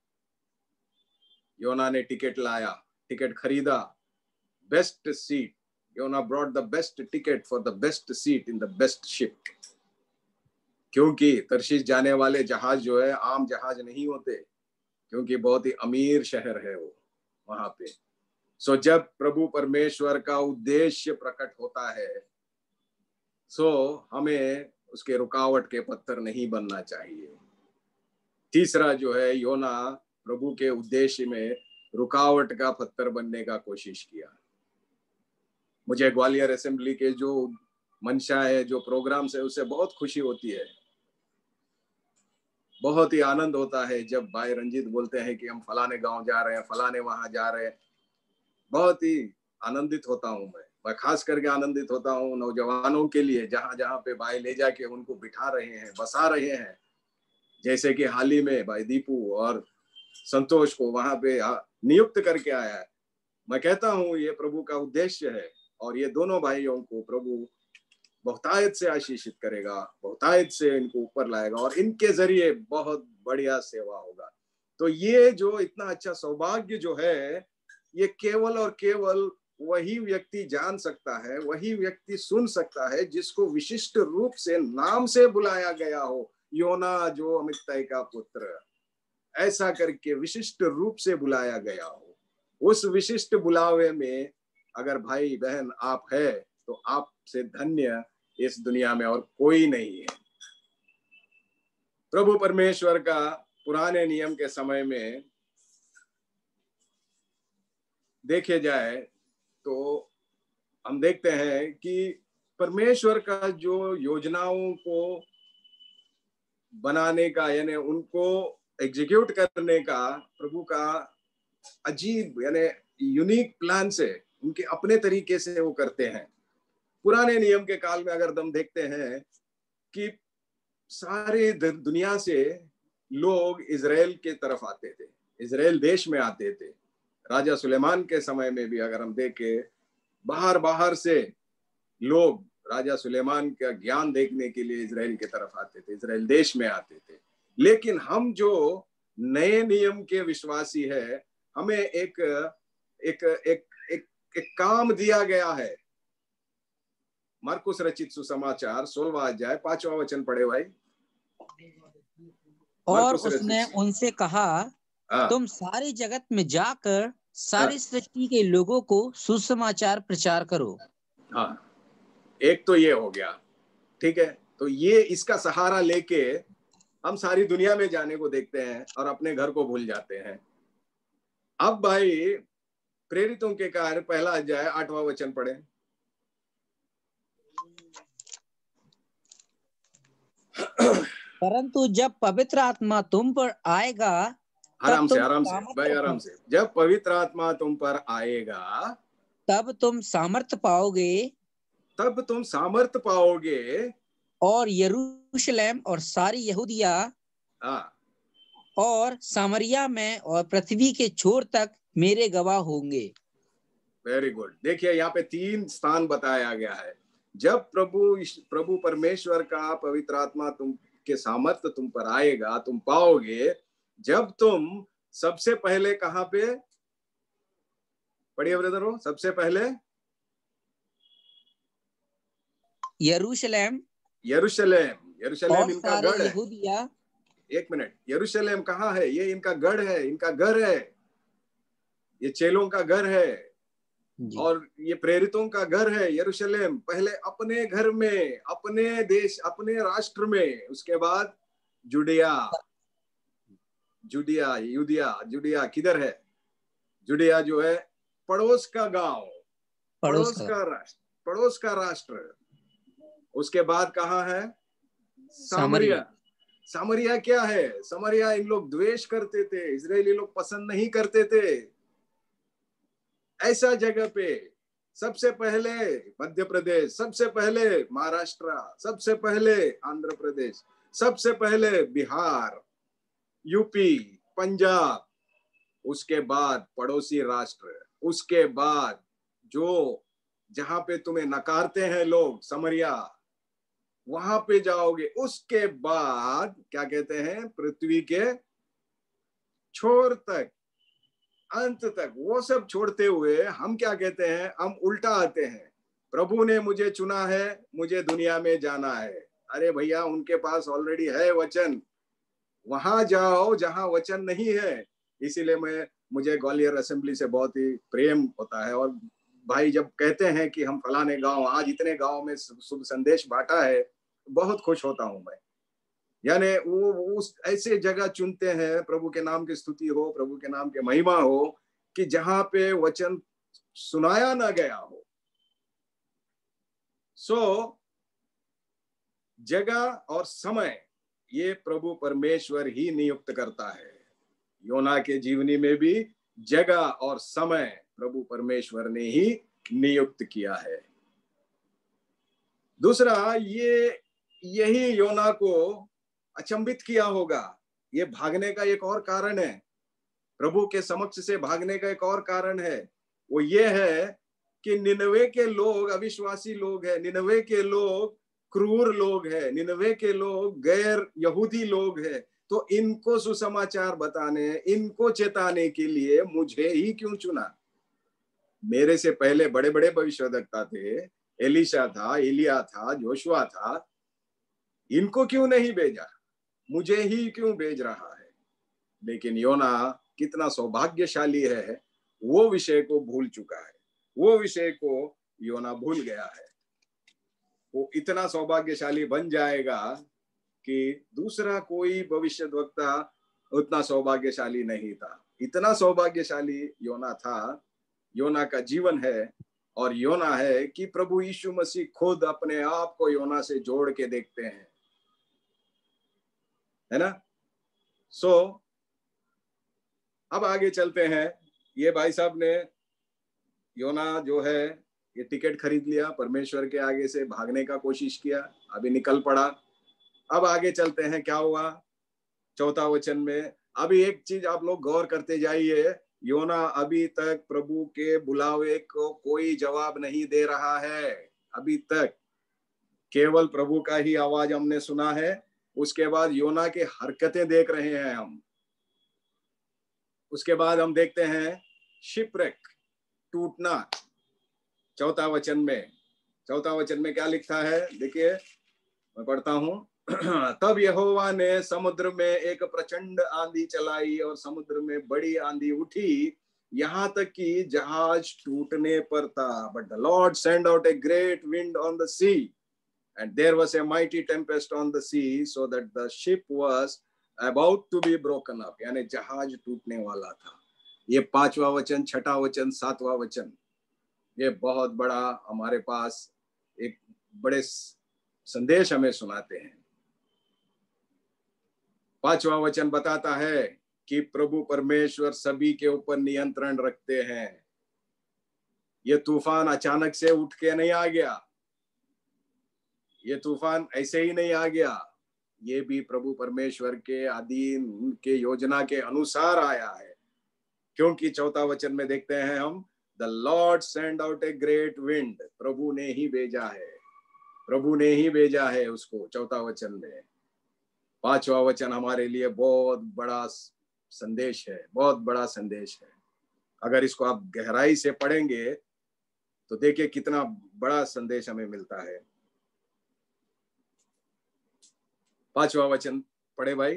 योना ने टिकट लाया, टिकट खरीदा, best seat. Jonah brought the best ticket for the best seat in the best ship. क्योंकि तर्शीश जाने वाले जहाज जो है आम जहाज नहीं होते, क्योंकि बहुत ही अमीर शहर है वो वहां पे। सो जब प्रभु परमेश्वर का उद्देश्य प्रकट होता है, सो हमें उसके रुकावट के पत्थर नहीं बनना चाहिए। तीसरा जो है, योना प्रभु के उद्देश्य में रुकावट का पत्थर बनने का कोशिश किया। मुझे ग्वालियर असेंबली के जो मंशा है, जो प्रोग्राम्स है, उससे बहुत खुशी होती है, बहुत ही आनंद होता है जब भाई रंजीत बोलते हैं कि हम फलाने गांव जा रहे हैं, फलाने वहां जा रहे हैं। बहुत ही आनंदित होता हूं मैं खास करके आनंदित होता हूं नौजवानों के लिए, जहां जहां पे भाई ले जाके उनको बिठा रहे हैं, बसा रहे हैं। जैसे कि हाल ही में भाई दीपू और संतोष को वहां पे नियुक्त करके आया है। मैं कहता हूं ये प्रभु का उद्देश्य है, और ये दोनों भाइयों को प्रभु बहुतायत से आशीषित करेगा, बहुतायत से इनको ऊपर लाएगा, और इनके जरिए बहुत बढ़िया सेवा होगा। तो ये जो इतना अच्छा सौभाग्य जो है, ये केवल और केवल वही व्यक्ति जान सकता है, वही व्यक्ति सुन सकता है जिसको विशिष्ट रूप से नाम से बुलाया गया हो। योना जो अमित्तै का पुत्र, ऐसा करके विशिष्ट रूप से बुलाया गया हो। उस विशिष्ट बुलावे में अगर भाई बहन आप है तो आपसे धन्य इस दुनिया में और कोई नहीं है। प्रभु परमेश्वर का पुराने नियम के समय में देखे जाए तो हम देखते हैं कि परमेश्वर का जो योजनाओं को बनाने का यानी उनको एग्जीक्यूट करने का प्रभु का अजीब यानी यूनिक प्लान से उनके अपने तरीके से वो करते हैं। पुराने नियम के काल में अगर हम देखते हैं कि सारे दुनिया से लोग इजराइल के तरफ आते थे, इजराइल देश में आते थे। राजा सुलेमान के समय में भी अगर हम देखें, बाहर बाहर से लोग राजा सुलेमान का ज्ञान देखने के लिए इजराइल की तरफ आते थे, इजराइल देश में आते थे। लेकिन हम जो नए नियम के विश्वासी है, हमें एक एक एक एक, एक काम दिया गया है। मरकुस रचित सुसमाचार 16वां अध्याय 5वां वचन पढ़े भाई। और उसने उनसे कहा, तुम सारी जगत में जाकर सारी सृष्टि के लोगों को सुसमाचार प्रचार करो। हाँ, एक तो ये हो गया, ठीक है। तो ये इसका सहारा लेके हम सारी दुनिया में जाने को देखते हैं और अपने घर को भूल जाते हैं। अब भाई प्रेरितों के कार्य 1 अध्याय 8वां वचन पढ़े। परंतु जब पवित्र आत्मा तुम पर आएगा, आराम से भाई, आराम से। जब पवित्र आत्मा तुम पर आएगा तब तुम सामर्थ पाओगे, और यरूशलेम और सारी यहूदिया और सामरिया में और पृथ्वी के छोर तक मेरे गवाह होंगे। Very good. देखिए यहाँ पे 3 स्थान बताया गया है। जब प्रभु परमेश्वर का पवित्र आत्मा तुम के सामर्थ्य तुम पर आएगा, तुम पाओगे। जब तुम सबसे पहले कहाँ पे पढ़िए ब्रदर हो? सबसे पहले यरूशलेम इनका गढ़ है। यहूदिया, एक मिनट, यरूशलेम कहाँ है? ये इनका गढ़ है, इनका घर है, ये चेलों का घर है और ये प्रेरितों का घर है। यरूशलेम पहले अपने घर में, अपने देश, अपने राष्ट्र में, उसके बाद जुडिया किधर है? जुडिया जो है पड़ोस का गांव, पड़ोस का राष्ट्र। उसके बाद कहाँ है? सामरिया क्या है? सामरिया इन लोग द्वेष करते थे, इजरायली लोग पसंद नहीं करते थे। ऐसा जगह पे सबसे पहले मध्य प्रदेश, सबसे पहले महाराष्ट्र, सबसे पहले आंध्र प्रदेश, सबसे पहले बिहार, यूपी, पंजाब, उसके बाद पड़ोसी राष्ट्र, उसके बाद जो जहां पे तुम्हें नकारते हैं लोग, समरिया, वहां पे जाओगे। उसके बाद क्या कहते हैं? पृथ्वी के छोर तक, अंत तक। वो सब छोड़ते हुए हम क्या कहते हैं? हम उल्टा आते हैं, प्रभु ने मुझे चुना है, मुझे दुनिया में जाना है। अरे भैया, उनके पास ऑलरेडी है वचन, वहां जाओ जहां वचन नहीं है। इसीलिए मुझे ग्वालियर असेंबली से बहुत ही प्रेम होता है। और भाई जब कहते हैं कि हम फलाने गांव, आज इतने गांव में शुभ संदेश बांटा है, बहुत खुश होता हूं मैं। यानी वो उस ऐसे जगह चुनते हैं, प्रभु के नाम की स्तुति हो, प्रभु के नाम की महिमा हो, कि जहां पे वचन सुनाया ना गया हो। जगह और समय ये प्रभु परमेश्वर ही नियुक्त करता है। योना के जीवनी में भी जगह और समय प्रभु परमेश्वर ने ही नियुक्त किया है। दूसरा, यही योना को अचंभित किया होगा। ये भागने का एक और कारण है, प्रभु के समक्ष से भागने का एक और कारण है। वो ये है कि निनवे के लोग अविश्वासी लोग हैं, निनवे के लोग क्रूर लोग हैं, निनवे के लोग गैर यहूदी लोग हैं। तो इनको सुसमाचार बताने, इनको चेताने के लिए मुझे ही क्यों चुना? मेरे से पहले बड़े बड़े भविष्यवक्ता थे, एलीशा था, एलिया था, जोशुआ था, इनको क्यों नहीं भेजा? मुझे ही क्यों भेज रहा है? लेकिन योना कितना सौभाग्यशाली है, वो विषय को भूल चुका है, वो विषय को योना भूल गया है। वो इतना सौभाग्यशाली बन जाएगा कि दूसरा कोई भविष्यद्वक्ता उतना सौभाग्यशाली नहीं था। इतना सौभाग्यशाली योना था। योना का जीवन है और योना है कि प्रभु यीशु मसीह खुद अपने आप को योना से जोड़ के देखते हैं, है ना। सो अब आगे चलते हैं। ये भाई साहब ने योना जो है ये टिकट खरीद लिया, परमेश्वर के आगे से भागने का कोशिश किया, अभी निकल पड़ा। अब आगे चलते हैं, क्या हुआ 4 वचन में। अभी एक चीज आप लोग गौर करते जाइए, योना अभी तक प्रभु के बुलावे को कोई जवाब नहीं दे रहा है। अभी तक केवल प्रभु का ही आवाज हमने सुना है। उसके बाद योना की हरकतें देख रहे हैं हम। उसके बाद हम देखते हैं शिपरेक, टूटना। 4 वचन में, 4 वचन में क्या लिखता है, देखिए मैं पढ़ता हूं। तब यहोवा ने समुद्र में एक प्रचंड आंधी चलाई और समुद्र में बड़ी आंधी उठी, यहाँ तक कि जहाज टूटने पर था। But the Lord send out a great wind on the sea and there was a mighty tempest on the sea so that the ship was about to be broken up, यानी जहाज टूटने वाला था। ये 5वां वचन, 6वां वचन, 7वां वचन, ये बहुत बड़ा हमारे पास एक बड़े संदेश हमें सुनाते हैं। 5वां वचन बताता है कि प्रभु परमेश्वर सभी के ऊपर नियंत्रण रखते हैं। ये तूफान अचानक से उठ के नहीं आ गया, ये तूफान ऐसे ही नहीं आ गया, ये भी प्रभु परमेश्वर के अधीन, उनके योजना के अनुसार आया है। क्योंकि 4वां वचन में देखते हैं हम, the Lord send out a great wind, प्रभु ने ही भेजा है, प्रभु ने ही भेजा है उसको। 4वां वचन में 5वां वचन हमारे लिए बहुत बड़ा संदेश है, बहुत बड़ा संदेश है। अगर इसको आप गहराई से पढ़ेंगे तो देखिए कितना बड़ा संदेश हमें मिलता है। 5वां वचन पढ़े भाई।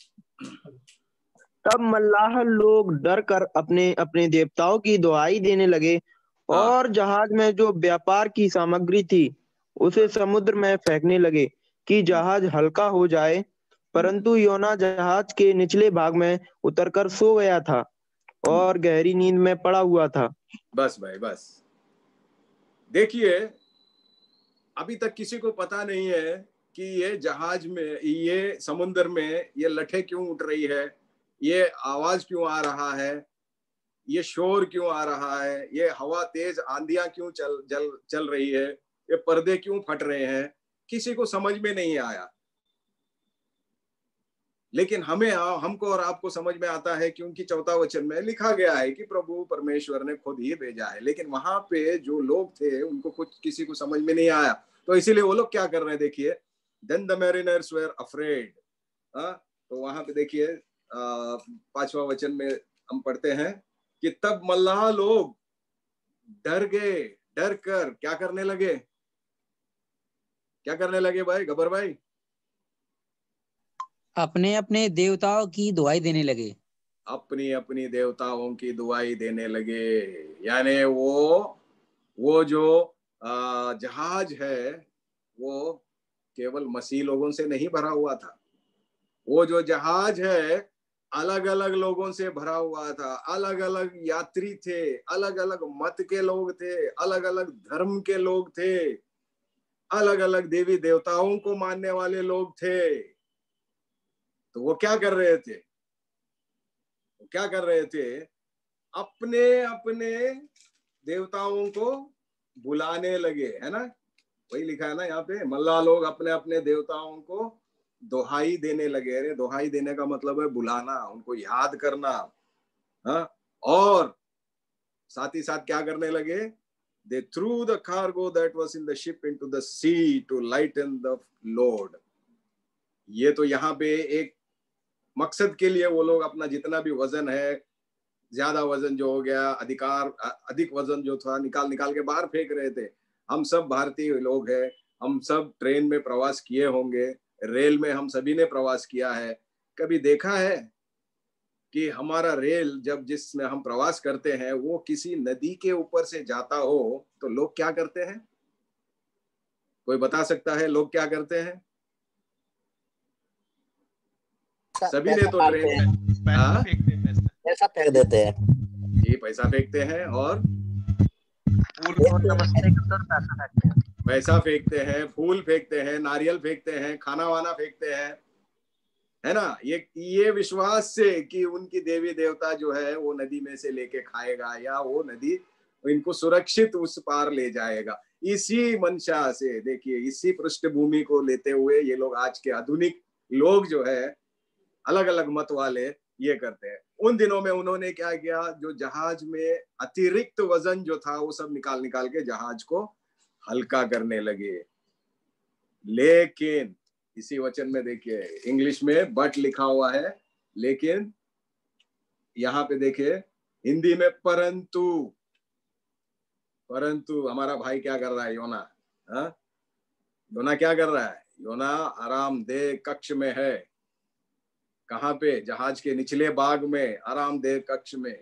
तब मल्लाह लोग डर कर अपने अपने देवताओं की दुहाई देने लगे और जहाज में जो व्यापार की सामग्री थी उसे समुद्र में फेंकने लगे कि जहाज हल्का हो जाए। परंतु योना जहाज के निचले भाग में उतरकर सो गया था और गहरी नींद में पड़ा हुआ था। बस भाई बस, देखिए अभी तक किसी को पता नहीं है कि ये जहाज में, ये समुद्र में ये लठे क्यों उठ रही है, ये आवाज क्यों आ रहा है, ये शोर क्यों आ रहा है, ये हवा तेज आंधियां क्यों चल रही है, ये पर्दे क्यों फट रहे हैं, किसी को समझ में नहीं आया। लेकिन हमको और आपको समझ में आता है क्योंकि 4वां वचन में लिखा गया है कि प्रभु परमेश्वर ने खुद ही भेजा है। लेकिन वहां पे जो लोग थे उनको कुछ किसी को समझ में नहीं आया, तो इसीलिए वो लोग क्या कर रहे हैं, देखिए then the mariners were afraid। तो वहां पे देखिए 5वां वचन में हम पढ़ते हैं कि तब मल्लाह लोग डर गए, डर कर क्या करने लगे, क्या करने लगे भाई गबर भाई? अपने अपने देवताओं की दुहाई देने लगे, अपनी अपनी देवताओं की दुहाई देने लगे। यानी वो जो जहाज है वो केवल मसीह लोगों से नहीं भरा हुआ था, वो जो जहाज है अलग अलग लोगों से भरा हुआ था। अलग अलग यात्री थे, अलग अलग मत के लोग थे, अलग अलग धर्म के लोग थे, अलग अलग देवी देवताओं को मानने वाले लोग थे। तो वो क्या कर रहे थे, वो क्या कर रहे थे, अपने अपने देवताओं को बुलाने लगे, है ना। वही लिखा है ना यहाँ पे, मल्लाह लोग अपने अपने देवताओं को दोहाई देने लगे। अरे दोहाई देने का मतलब है बुलाना, उनको याद करना। हाँ, और साथ ही साथ क्या करने लगे, they threw the cargo that was in the ship into the sea to lighten the load। ये तो यहाँ पे एक मकसद के लिए वो लोग अपना जितना भी वजन है, ज्यादा वजन जो हो गया, अधिक वजन जो था निकाल निकाल के बाहर फेंक रहे थे। हम सब भारतीय लोग हैं, हम सब ट्रेन में प्रवास किए होंगे, रेल में हम सभी ने प्रवास किया है। कभी देखा है कि हमारा रेल जब जिसमें हम प्रवास करते हैं वो किसी नदी के ऊपर से जाता हो तो लोग क्या करते हैं, कोई बता सकता है लोग क्या करते हैं? सभी ने तो ट्रेन में पैसा फेंक देते हैं जी, पैसा फेंकते हैं और पैसा फेंकते हैं, फूल फेंकते हैं, नारियल फेंकते हैं, खाना वाना फेंकते हैं, है ना। ये विश्वास से कि उनकी देवी देवता जो है वो नदी में से लेके खाएगा या वो नदी इनको सुरक्षित उस पार ले जाएगा। इसी मंशा से देखिए, इसी पृष्ठभूमि को लेते हुए ये लोग आज के आधुनिक लोग जो है, अलग अलग मत वाले, ये करते हैं। उन दिनों में उन्होंने क्या किया, जो जहाज में अतिरिक्त वजन जो था वो सब निकाल निकाल के जहाज को हल्का करने लगे। लेकिन इसी वचन में देखिए, इंग्लिश में बट लिखा हुआ है, लेकिन यहाँ पे देखिए हिंदी में परंतु। परंतु हमारा भाई क्या कर रहा है, योना? योना क्या कर रहा है? योना आरामदेह कक्ष में है। कहाँ पे? जहाज के निचले भाग में, आरामदेह कक्ष में।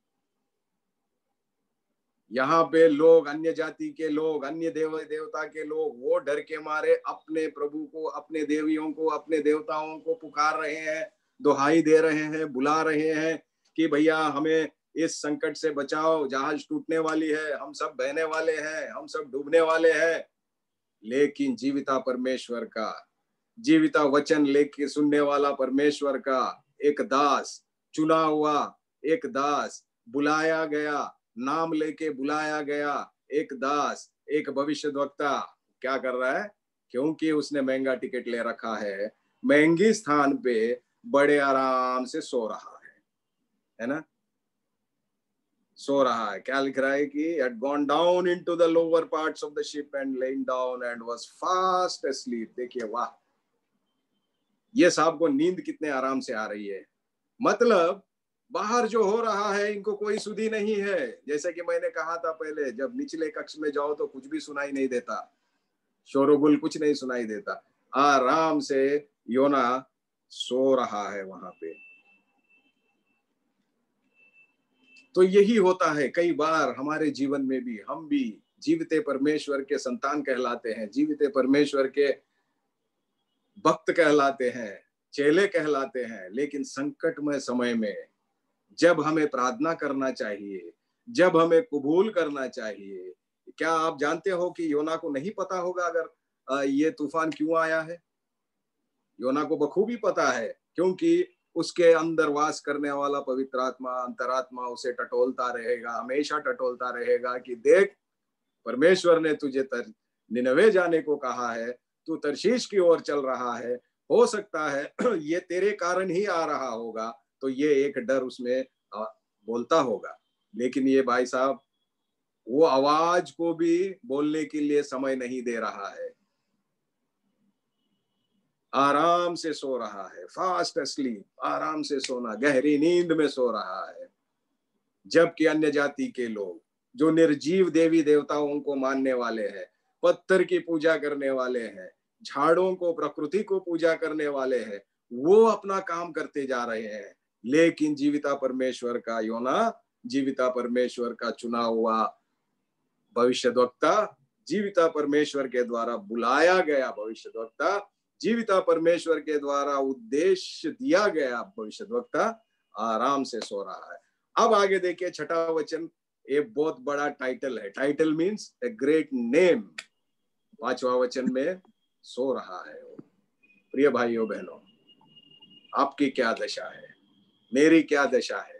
यहाँ पे लोग, अन्य जाति के लोग, अन्य देवता के लोग, वो डर के मारे अपने प्रभु को, अपने देवियों को, अपने देवताओं को पुकार रहे हैं, दुहाई दे रहे हैं, बुला रहे हैं कि भैया हमें इस संकट से बचाओ, जहाज टूटने वाली है, हम सब बहने वाले हैं, हम सब डूबने वाले हैं। लेकिन जीविता परमेश्वर का, जीविता वचन लेके सुनने वाला परमेश्वर का एक दास, चुना हुआ एक दास, बुलाया गया, नाम लेके बुलाया गया एक दास, एक भविष्यद्वक्ता क्या कर रहा है? क्योंकि उसने महंगा टिकट ले रखा है, महंगी स्थान पे बड़े आराम से सो रहा है ना। सो रहा है। क्या लिख रहा है कि had gone down into the lower parts of the ship and lain down and was fast asleep। देखिए वाह, ये साहब को नींद कितने आराम से आ रही है। मतलब बाहर जो हो रहा है इनको कोई सुधी नहीं है। जैसे कि मैंने कहा था पहले, जब निचले कक्ष में जाओ तो कुछ भी सुनाई नहीं देता, शोरगुल कुछ नहीं सुनाई देता। आराम से योना सो रहा है वहां पे। तो यही होता है कई बार हमारे जीवन में भी। हम भी जीविते परमेश्वर के संतान कहलाते हैं, जीविते परमेश्वर के भक्त कहलाते हैं, चेले कहलाते हैं, लेकिन संकटमय समय में जब हमें प्रार्थना करना चाहिए, जब हमें कबूल करना चाहिए। क्या आप जानते हो कि योना को नहीं पता होगा अगर ये तूफान क्यों आया है? योना को बखूबी पता है, क्योंकि उसके अंदर वास करने वाला पवित्र आत्मा, अंतरात्मा उसे टटोलता रहेगा, हमेशा टटोलता रहेगा कि देख, परमेश्वर ने तुझे निनवे जाने को कहा है, तू तरशीश की ओर चल रहा है, हो सकता है ये तेरे कारण ही आ रहा होगा। तो ये एक डर उसमें बोलता होगा। लेकिन ये भाई साहब वो आवाज को भी बोलने के लिए समय नहीं दे रहा है, आराम से सो रहा है, फास्ट अस्लीप, आराम से सोना, गहरी नींद में सो रहा है। जबकि अन्य जाति के लोग जो निर्जीव देवी देवताओं को मानने वाले हैं, पत्थर की पूजा करने वाले हैं, झाड़ों को, प्रकृति को पूजा करने वाले हैं, वो अपना काम करते जा रहे हैं। लेकिन जीविता परमेश्वर का योना, जीविता परमेश्वर का चुना हुआ भविष्यद्वक्ता, जीविता परमेश्वर के द्वारा बुलाया गया भविष्यद्वक्ता, जीविता परमेश्वर के द्वारा उद्देश्य दिया गया भविष्यद्वक्ता आराम से सो रहा है। अब आगे देखिए, छठा वचन एक बहुत बड़ा टाइटल है। Title means a great name. पांचवा वचन में सो रहा है। प्रिय भाइयों बहनों, आपकी क्या दशा है, मेरी क्या दशा है?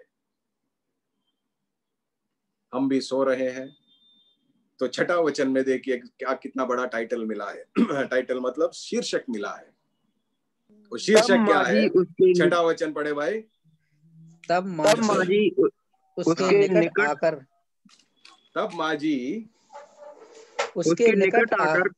हम भी सो रहे हैं। तो छठा वचन में देखिए क्या कितना बड़ा टाइटल मिला है। टाइटल मतलब शीर्षक मिला है। वो शीर्षक क्या है? छठा वचन पढ़े भाई। तब माजी उसके निकट आकर, तब माजी उसके निकट आकर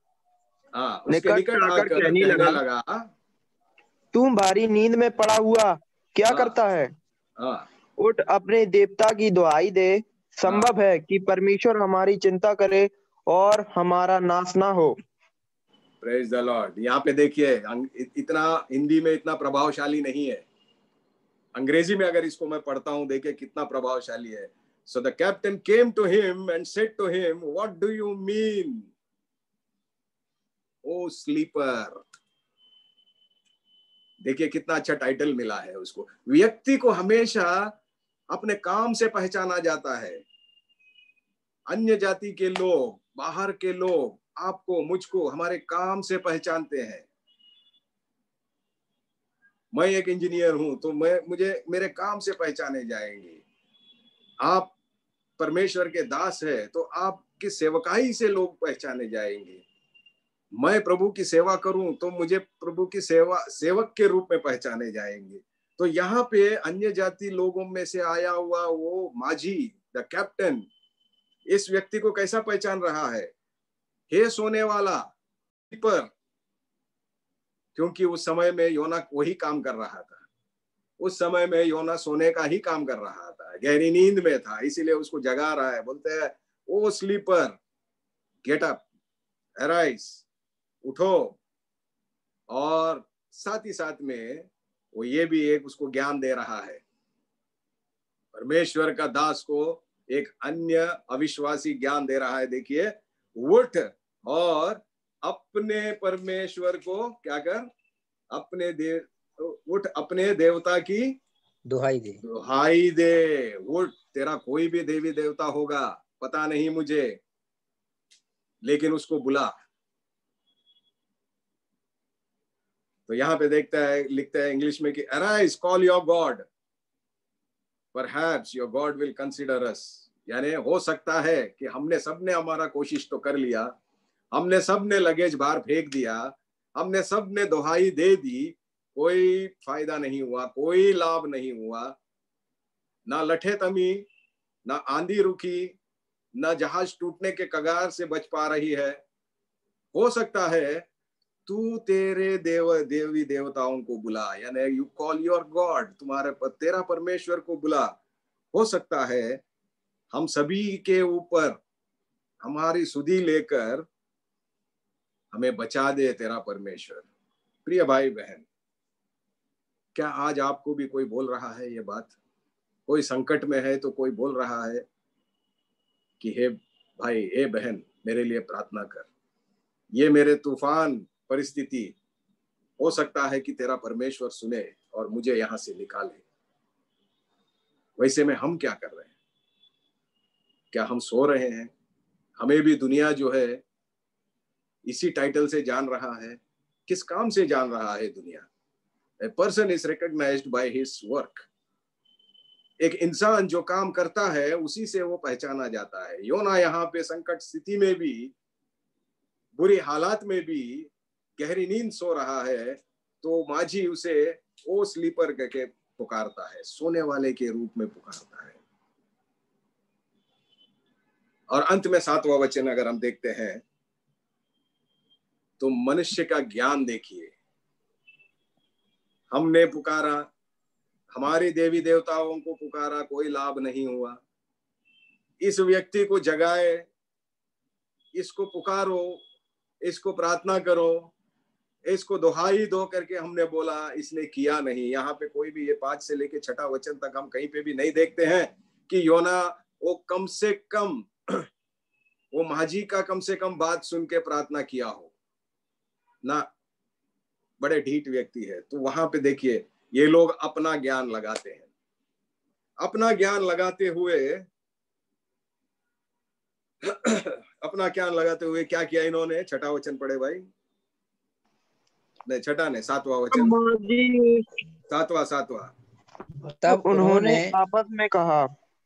कहने लगा, तुम भारी नींद में पड़ा हुआ क्या करता है? उठ, अपने देवता की दुहाई दे। संभव है कि परमेश्वर हमारी चिंता करे और हमारा नाश ना हो। Praise the Lord. यहाँ पे देखिए, इतना हिंदी में इतना प्रभावशाली नहीं है। अंग्रेजी में अगर इसको मैं पढ़ता हूं, देखिए कितना प्रभावशाली है। So the captain came to him and said to him, what do you mean, O sleeper? देखिए कितना अच्छा टाइटल मिला है उसको। व्यक्ति को हमेशा अपने काम से पहचाना जाता है। अन्य जाति के लोग, बाहर के लोग आपको, मुझको, हमारे काम से पहचानते हैं। मैं एक इंजीनियर हूं तो मुझे मेरे काम से पहचाने जाएंगे। आप परमेश्वर के दास है तो आपकी सेवकाई से लोग पहचाने जाएंगे। मैं प्रभु की सेवा करूं तो मुझे प्रभु की सेवक के रूप में पहचाने जाएंगे। तो यहाँ पे अन्य जाति लोगों में से आया हुआ वो माझी, द कैप्टन, इस व्यक्ति को कैसा पहचान रहा है? हे सोने वाला, पर क्योंकि उस समय में योना वही काम कर रहा था। उस समय में योना सोने का ही काम कर रहा था, गहरी नींद में था, इसीलिए उसको जगा रहा है। बोलते हैं, O sleeper, get up, arise, उठो। और साथ ही साथ में वो ये भी एक उसको ज्ञान दे रहा है। परमेश्वर का दास को एक अन्य अविश्वासी ज्ञान दे रहा है। देखिए, उठ और अपने परमेश्वर को क्या कर, उठ अपने देवता की दुहाई दे, दुहाई दे। उठ, तेरा कोई भी देवी देवता होगा, पता नहीं मुझे, लेकिन उसको बुला। तो यहाँ पे लिखता है इंग्लिश में कि arise, call your God, perhaps your God will consider us. यानी हो सकता है कि हमने सबने हमारा कोशिश तो कर लिया, हमने सबने लगेज बाहर फेंक दिया, हमने सबने दुहाई दे दी, कोई फायदा नहीं हुआ, कोई लाभ नहीं हुआ। ना लठे थमी, ना आंधी रुकी, ना जहाज टूटने के कगार से बच पा रही है। हो सकता है तू तेरे देवी देवताओं को बुला, यानी यू कॉल योर गॉड, तेरा परमेश्वर को बुला। हो सकता है हम सभी के ऊपर हमारी सुधि लेकर हमें बचा दे तेरा परमेश्वर। प्रिय भाई बहन, क्या आज आपको भी कोई बोल रहा है ये बात? कोई संकट में है तो कोई बोल रहा है कि हे भाई, हे बहन, मेरे लिए प्रार्थना कर, ये मेरे तूफान परिस्थिति, हो सकता है कि तेरा परमेश्वर सुने और मुझे यहां से निकाले। वैसे में हम क्या कर रहे हैं? क्या हम सो रहे हैं? हमें भी दुनिया जो है इसी टाइटल से जान रहा है। किस काम से जान रहा है दुनिया? A person is recognized by his work. एक इंसान जो काम करता है उसी से वो पहचाना जाता है। योना यहाँ पे संकट स्थिति में भी, बुरी हालात में भी, गहरी नींद सो रहा है, तो माझी उसे ओ स्लीपर करके पुकारता है, सोने वाले के रूप में पुकारता है। और अंत में 7वां वचन अगर हम देखते हैं तो मनुष्य का ज्ञान देखिए। हमने पुकारा, हमारे देवी देवताओं को पुकारा, कोई लाभ नहीं हुआ। इस व्यक्ति को जगाए, इसको पुकारो, इसको प्रार्थना करो, इसको दुहाई दो करके हमने बोला, इसने किया नहीं। यहाँ पे कोई भी ये 5 से लेके 6 वचन तक हम कहीं पे भी नहीं देखते हैं कि योना वो कम से कम वो माझी का कम से कम बात सुन के प्रार्थना किया हो ना। बड़े ढीठ व्यक्ति है। तो वहां पे देखिए, ये लोग अपना ज्ञान लगाते हैं। अपना ज्ञान लगाते हुए अपना ज्ञान लगाते हुए क्या किया इन्होंने? 6वां वचन पढ़े भाई। नहीं, 6वां नहीं, 7वां वचन। 7वां। तब उन्होंने आपस में कहा,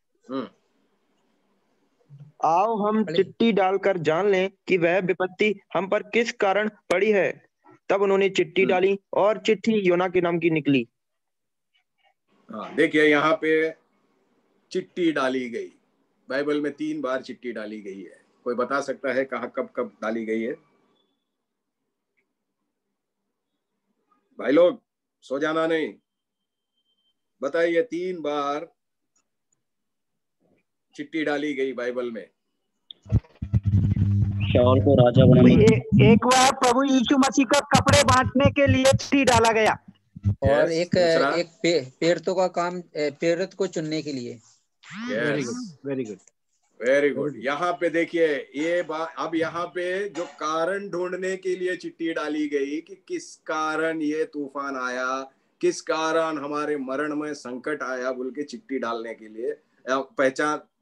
आओ हम चिट्ठी डालकर जान लें कि वह विपत्ति हम पर किस कारण पड़ी है। तब उन्होंने चिट्ठी डाली और चिट्ठी योना के नाम की निकली। हाँ, देखिए यहाँ पे चिट्ठी डाली गई। बाइबल में 3 बार चिट्ठी डाली गई है। कोई बता सकता है कहाँ कब कब डाली गई है? भाई लोग सो जाना नहीं, बताइए 3 बार चिट्ठी डाली गई बाइबल में। शाऊल को राजा बनाने। एक बार प्रभु यीशु मसीह का कपड़े बांटने के लिए चिट्ठी डाला गया। और एक प्रेरितों का काम, प्रेरित को चुनने के लिए। Very good. यहाँ पे देखिए ये बात, अब यहाँ पे जो कारण ढूंढने के लिए चिट्ठी डाली गई कि किस कारण ये तूफान आया, किस कारण हमारे मरण में संकट आया, बोल के चिट्ठी डालने के लिए, पहचान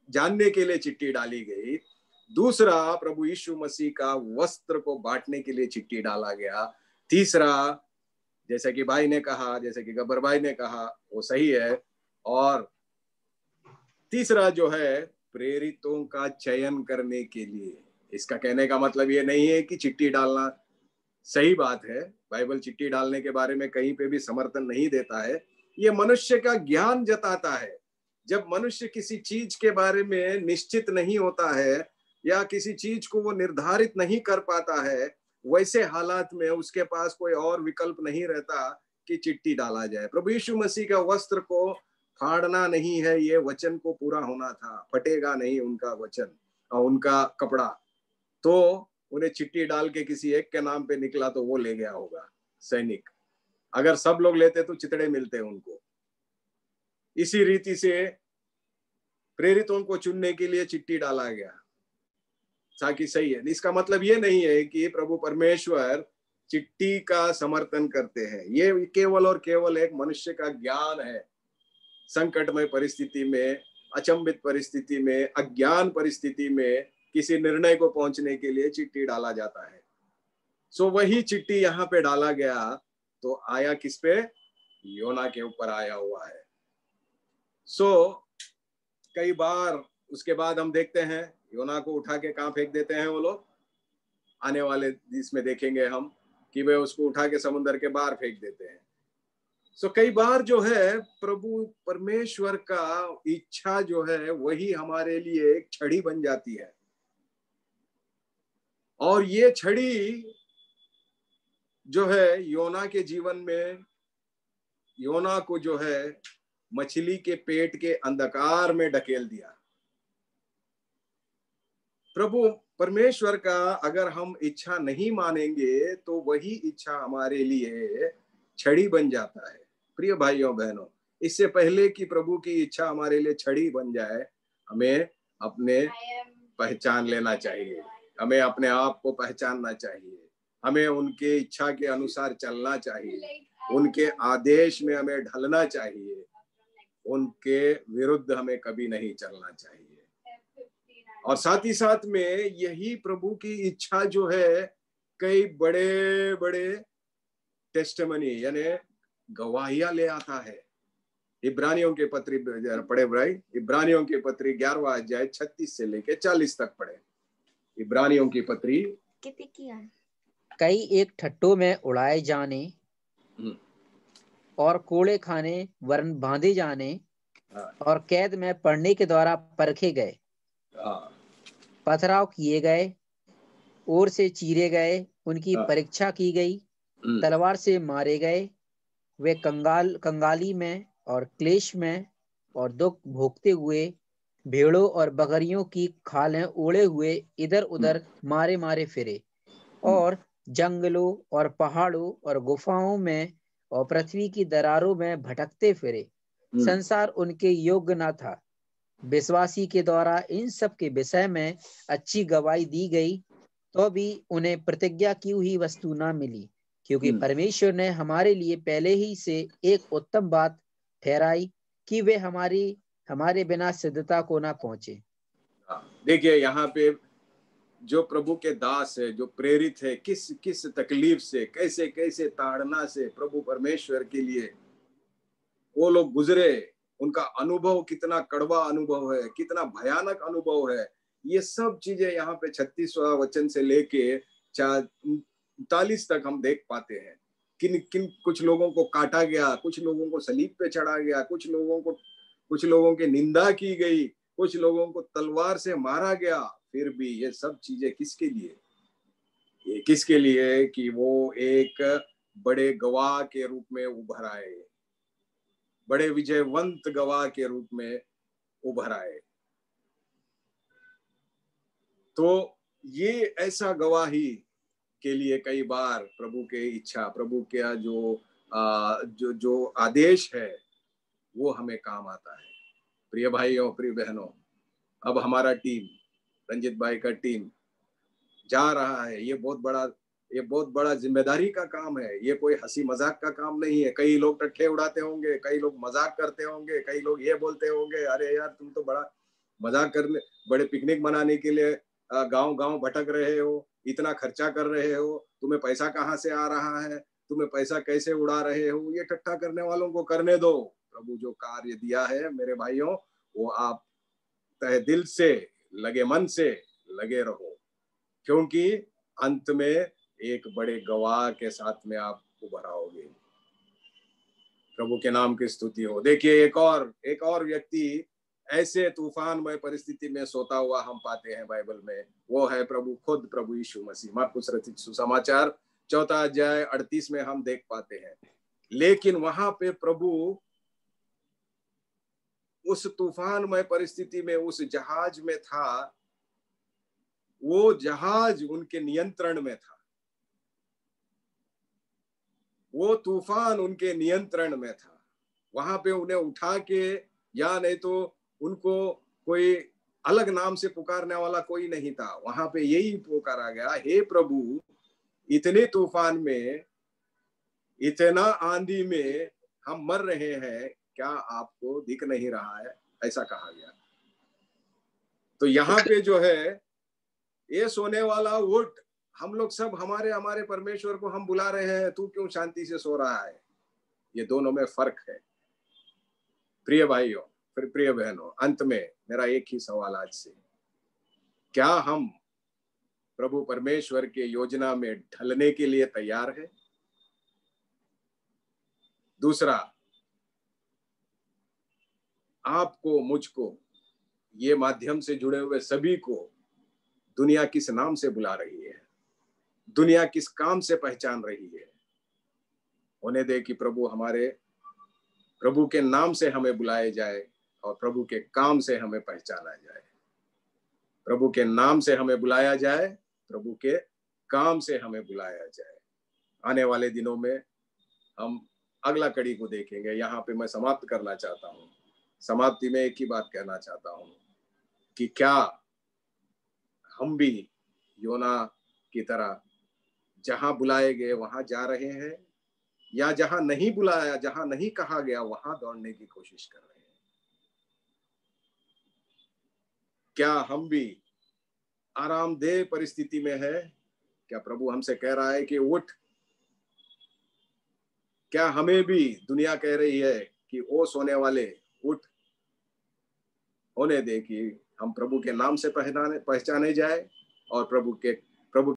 जानने के लिए चिट्ठी डाली गई। दूसरा, प्रभु यीशु मसीह का वस्त्र को बांटने के लिए चिट्ठी डाला गया। तीसरा, जैसे कि भाई ने कहा, जैसे कि गब्बर भाई ने कहा, वो सही है। और तीसरा जो है, प्रेरितों का चयन करने के लिए। इसका कहने का मतलब ये नहीं है कि चिट्ठी डालना सही बात है। बाइबल चिट्ठी डालने के बारे में कहीं पे भी समर्थन नहीं देता है। ये मनुष्य का ज्ञान जताता है। जब मनुष्य किसी चीज के बारे में निश्चित नहीं होता है या किसी चीज को वो निर्धारित नहीं कर पाता है, वैसे हालात में उसके पास कोई और विकल्प नहीं रहता कि चिट्ठी डाला जाए। प्रभु यीशु मसीह का वस्त्र को फाड़ना नहीं है, ये वचन को पूरा होना था। फटेगा नहीं उनका वचन और उनका कपड़ा। तो उन्हें चिट्ठी डाल के किसी एक के नाम पे निकला तो वो ले गया होगा सैनिक। अगर सब लोग लेते तो चितड़े मिलते उनको। इसी रीति से प्रेरितों को चुनने के लिए चिट्ठी डाला गया, ताकि सही है। इसका मतलब ये नहीं है कि प्रभु परमेश्वर चिट्ठी का समर्थन करते हैं। ये केवल और केवल एक मनुष्य का ज्ञान है। संकटमय परिस्थिति में, अचंभित परिस्थिति में, अज्ञान परिस्थिति में किसी निर्णय को पहुंचने के लिए चिट्ठी डाला जाता है। सो वही चिट्ठी यहाँ पे डाला गया तो आया किस पे? योना के ऊपर आया हुआ है। सो कई बार उसके बाद हम देखते हैं योना को उठा के कहाँ फेंक देते हैं वो लोग। आने वाले इसमें देखेंगे हम कि वे उसको उठा के समुद्र के बाहर फेंक देते हैं। सो कई बार जो है प्रभु परमेश्वर का इच्छा जो है वही हमारे लिए एक छड़ी बन जाती है। और ये छड़ी जो है योना के जीवन में, योना को जो है मछली के पेट के अंधकार में ढकेल दिया। प्रभु परमेश्वर का अगर हम इच्छा नहीं मानेंगे तो वही इच्छा हमारे लिए छड़ी बन जाता है। प्रिय भाइयों बहनों, इससे पहले कि प्रभु की इच्छा हमारे लिए छड़ी बन जाए, हमें अपने पहचान लेना चाहिए। हमें अपने आप को पहचानना चाहिए। हमें उनके इच्छा के अनुसार चलना चाहिए। उनके आदेश में हमें ढलना चाहिए। उनके विरुद्ध हमें कभी नहीं चलना चाहिए। और साथ ही साथ में यही प्रभु की इच्छा जो है कई बड़े बड़े टेस्टिमनी यानी गवाहियां ले आता है। इब्रानियों के पत्री पढ़े भाई, इब्रानियों की पत्री 11वां अध्याय 36 से लेके 40 तक पढ़े। इब्रानियों की पत्री। कई एक ठट्टों में उड़ाए जाने और कोड़े खाने वरन बांधे जाने और कैद में पड़ने के द्वारा परखे गए, पथराव किए गए, ओर से चीरे गए, उनकी परीक्षा की गई, तलवार से मारे गए। वे कंगाली में और क्लेश में और दुख भोगते हुए भेड़ों और बकरियों की खालें ओढ़े हुए इधर उधर मारे मारे फिरे और जंगलों और पहाड़ों और गुफाओं में और पृथ्वी की दरारों में भटकते फिरे। संसार उनके योग्य न था। विश्वासी के द्वारा इन सब के विषय में अच्छी गवाही दी गई, तो भी उन्हें प्रतिज्ञा की हुई वस्तु न मिली, क्योंकि परमेश्वर ने हमारे लिए पहले ही से एक उत्तम बात ठहराई कि वे हमारे बिना सिद्धता को ना पहुंचे। देखिए यहाँ पे जो प्रभु के दास है, जो प्रेरित है, किस किस तकलीफ से, कैसे कैसे ताड़ना से प्रभु परमेश्वर के लिए वो लोग गुजरे। उनका अनुभव कितना कड़वा अनुभव है, कितना भयानक अनुभव है। ये सब चीजें यहाँ पे 36वां वचन से लेके 39 तक हम देख पाते हैं। किन किन कुछ लोगों को काटा गया, कुछ लोगों को सलीब पे चढ़ा गया, कुछ लोगों की निंदा की गई, कुछ लोगों को तलवार से मारा गया। फिर भी ये सब चीजें किसके लिए? ये किसके लिए? कि वो एक बड़े गवाह के रूप में उभर आए, बड़े विजयवंत गवाह के रूप में उभर आए। तो ये ऐसा गवाही के लिए कई बार प्रभु के इच्छा, प्रभु का जो आदेश है वो हमें काम आता है। प्रिय भाइयों, प्रिय बहनों, अब हमारा टीम, रंजित भाई का टीम जा रहा है। ये बहुत बड़ा जिम्मेदारी का काम है। ये कोई हंसी मजाक का काम नहीं है। कई लोग टट्ठे उड़ाते होंगे, कई लोग मजाक करते होंगे, कई लोग ये बोलते होंगे, अरे यार तुम तो बड़ा मजाक करने, बड़े पिकनिक मनाने के लिए गांव गांव भटक रहे हो, इतना खर्चा कर रहे हो, तुम्हें पैसा कहाँ से आ रहा है, तुम्हें पैसा कैसे उड़ा रहे हो, ये ठट्ठा करने वालों को करने दो। प्रभु जो कार्य दिया है मेरे भाइयों, वो आप तहे दिल से, लगे मन से लगे रहो, क्योंकि अंत में एक बड़े गवाह के साथ में आप उभर आओगे। प्रभु के नाम की स्तुति हो। देखिए एक और व्यक्ति ऐसे तूफानमय परिस्थिति में सोता हुआ हम पाते हैं बाइबल में, वो है खुद प्रभु यीशु मसीह। मार्कुस रचित सुसमाचार 4 अध्याय 38 में हम देख पाते हैं। लेकिन वहां पे प्रभु उस तूफानमय परिस्थिति में उस जहाज में था, वो जहाज उनके नियंत्रण में था, वो तूफान उनके नियंत्रण में था। वहां पे उन्हें उठा के, या नहीं तो उनको कोई अलग नाम से पुकारने वाला कोई नहीं था। वहां पे यही पुकारा गया, हे प्रभु, इतने तूफान में, इतना आंधी में हम मर रहे हैं, क्या आपको दिख नहीं रहा है? ऐसा कहा गया। तो यहाँ पे जो है, ये सोने वाला उठ, हम लोग सब हमारे परमेश्वर को हम बुला रहे हैं, तू क्यों शांति से सो रहा है? ये दोनों में फर्क है। प्रिय भाइयों, फिर प्रिय बहनों, अंत में मेरा एक ही सवाल आज से, क्या हम प्रभु परमेश्वर के योजना में ढलने के लिए तैयार है? दूसरा, आपको, मुझको, ये माध्यम से जुड़े हुए सभी को दुनिया किस नाम से बुला रही है, दुनिया किस काम से पहचान रही है? होने दे कि प्रभु के नाम से हमें बुलाए जाए और प्रभु के काम से हमें पहचाना जाए। प्रभु के नाम से हमें बुलाया जाए, प्रभु के काम से हमें बुलाया जाए। आने वाले दिनों में हम अगला कड़ी को देखेंगे। यहाँ पे मैं समाप्त करना चाहता हूँ। समाप्ति में एक ही बात कहना चाहता हूँ कि क्या हम भी योना की तरह जहां बुलाए गए वहां जा रहे हैं, या जहां नहीं बुलाया, जहां नहीं कहा गया, वहां दौड़ने की कोशिश कर रहे हैं? क्या हम भी आरामदेह परिस्थिति में है? क्या प्रभु हमसे कह रहा है कि उठ? क्या हमें भी दुनिया कह रही है कि ओ सोने वाले उठ? होने दे कि हम प्रभु के नाम से पहचाने जाए और प्रभु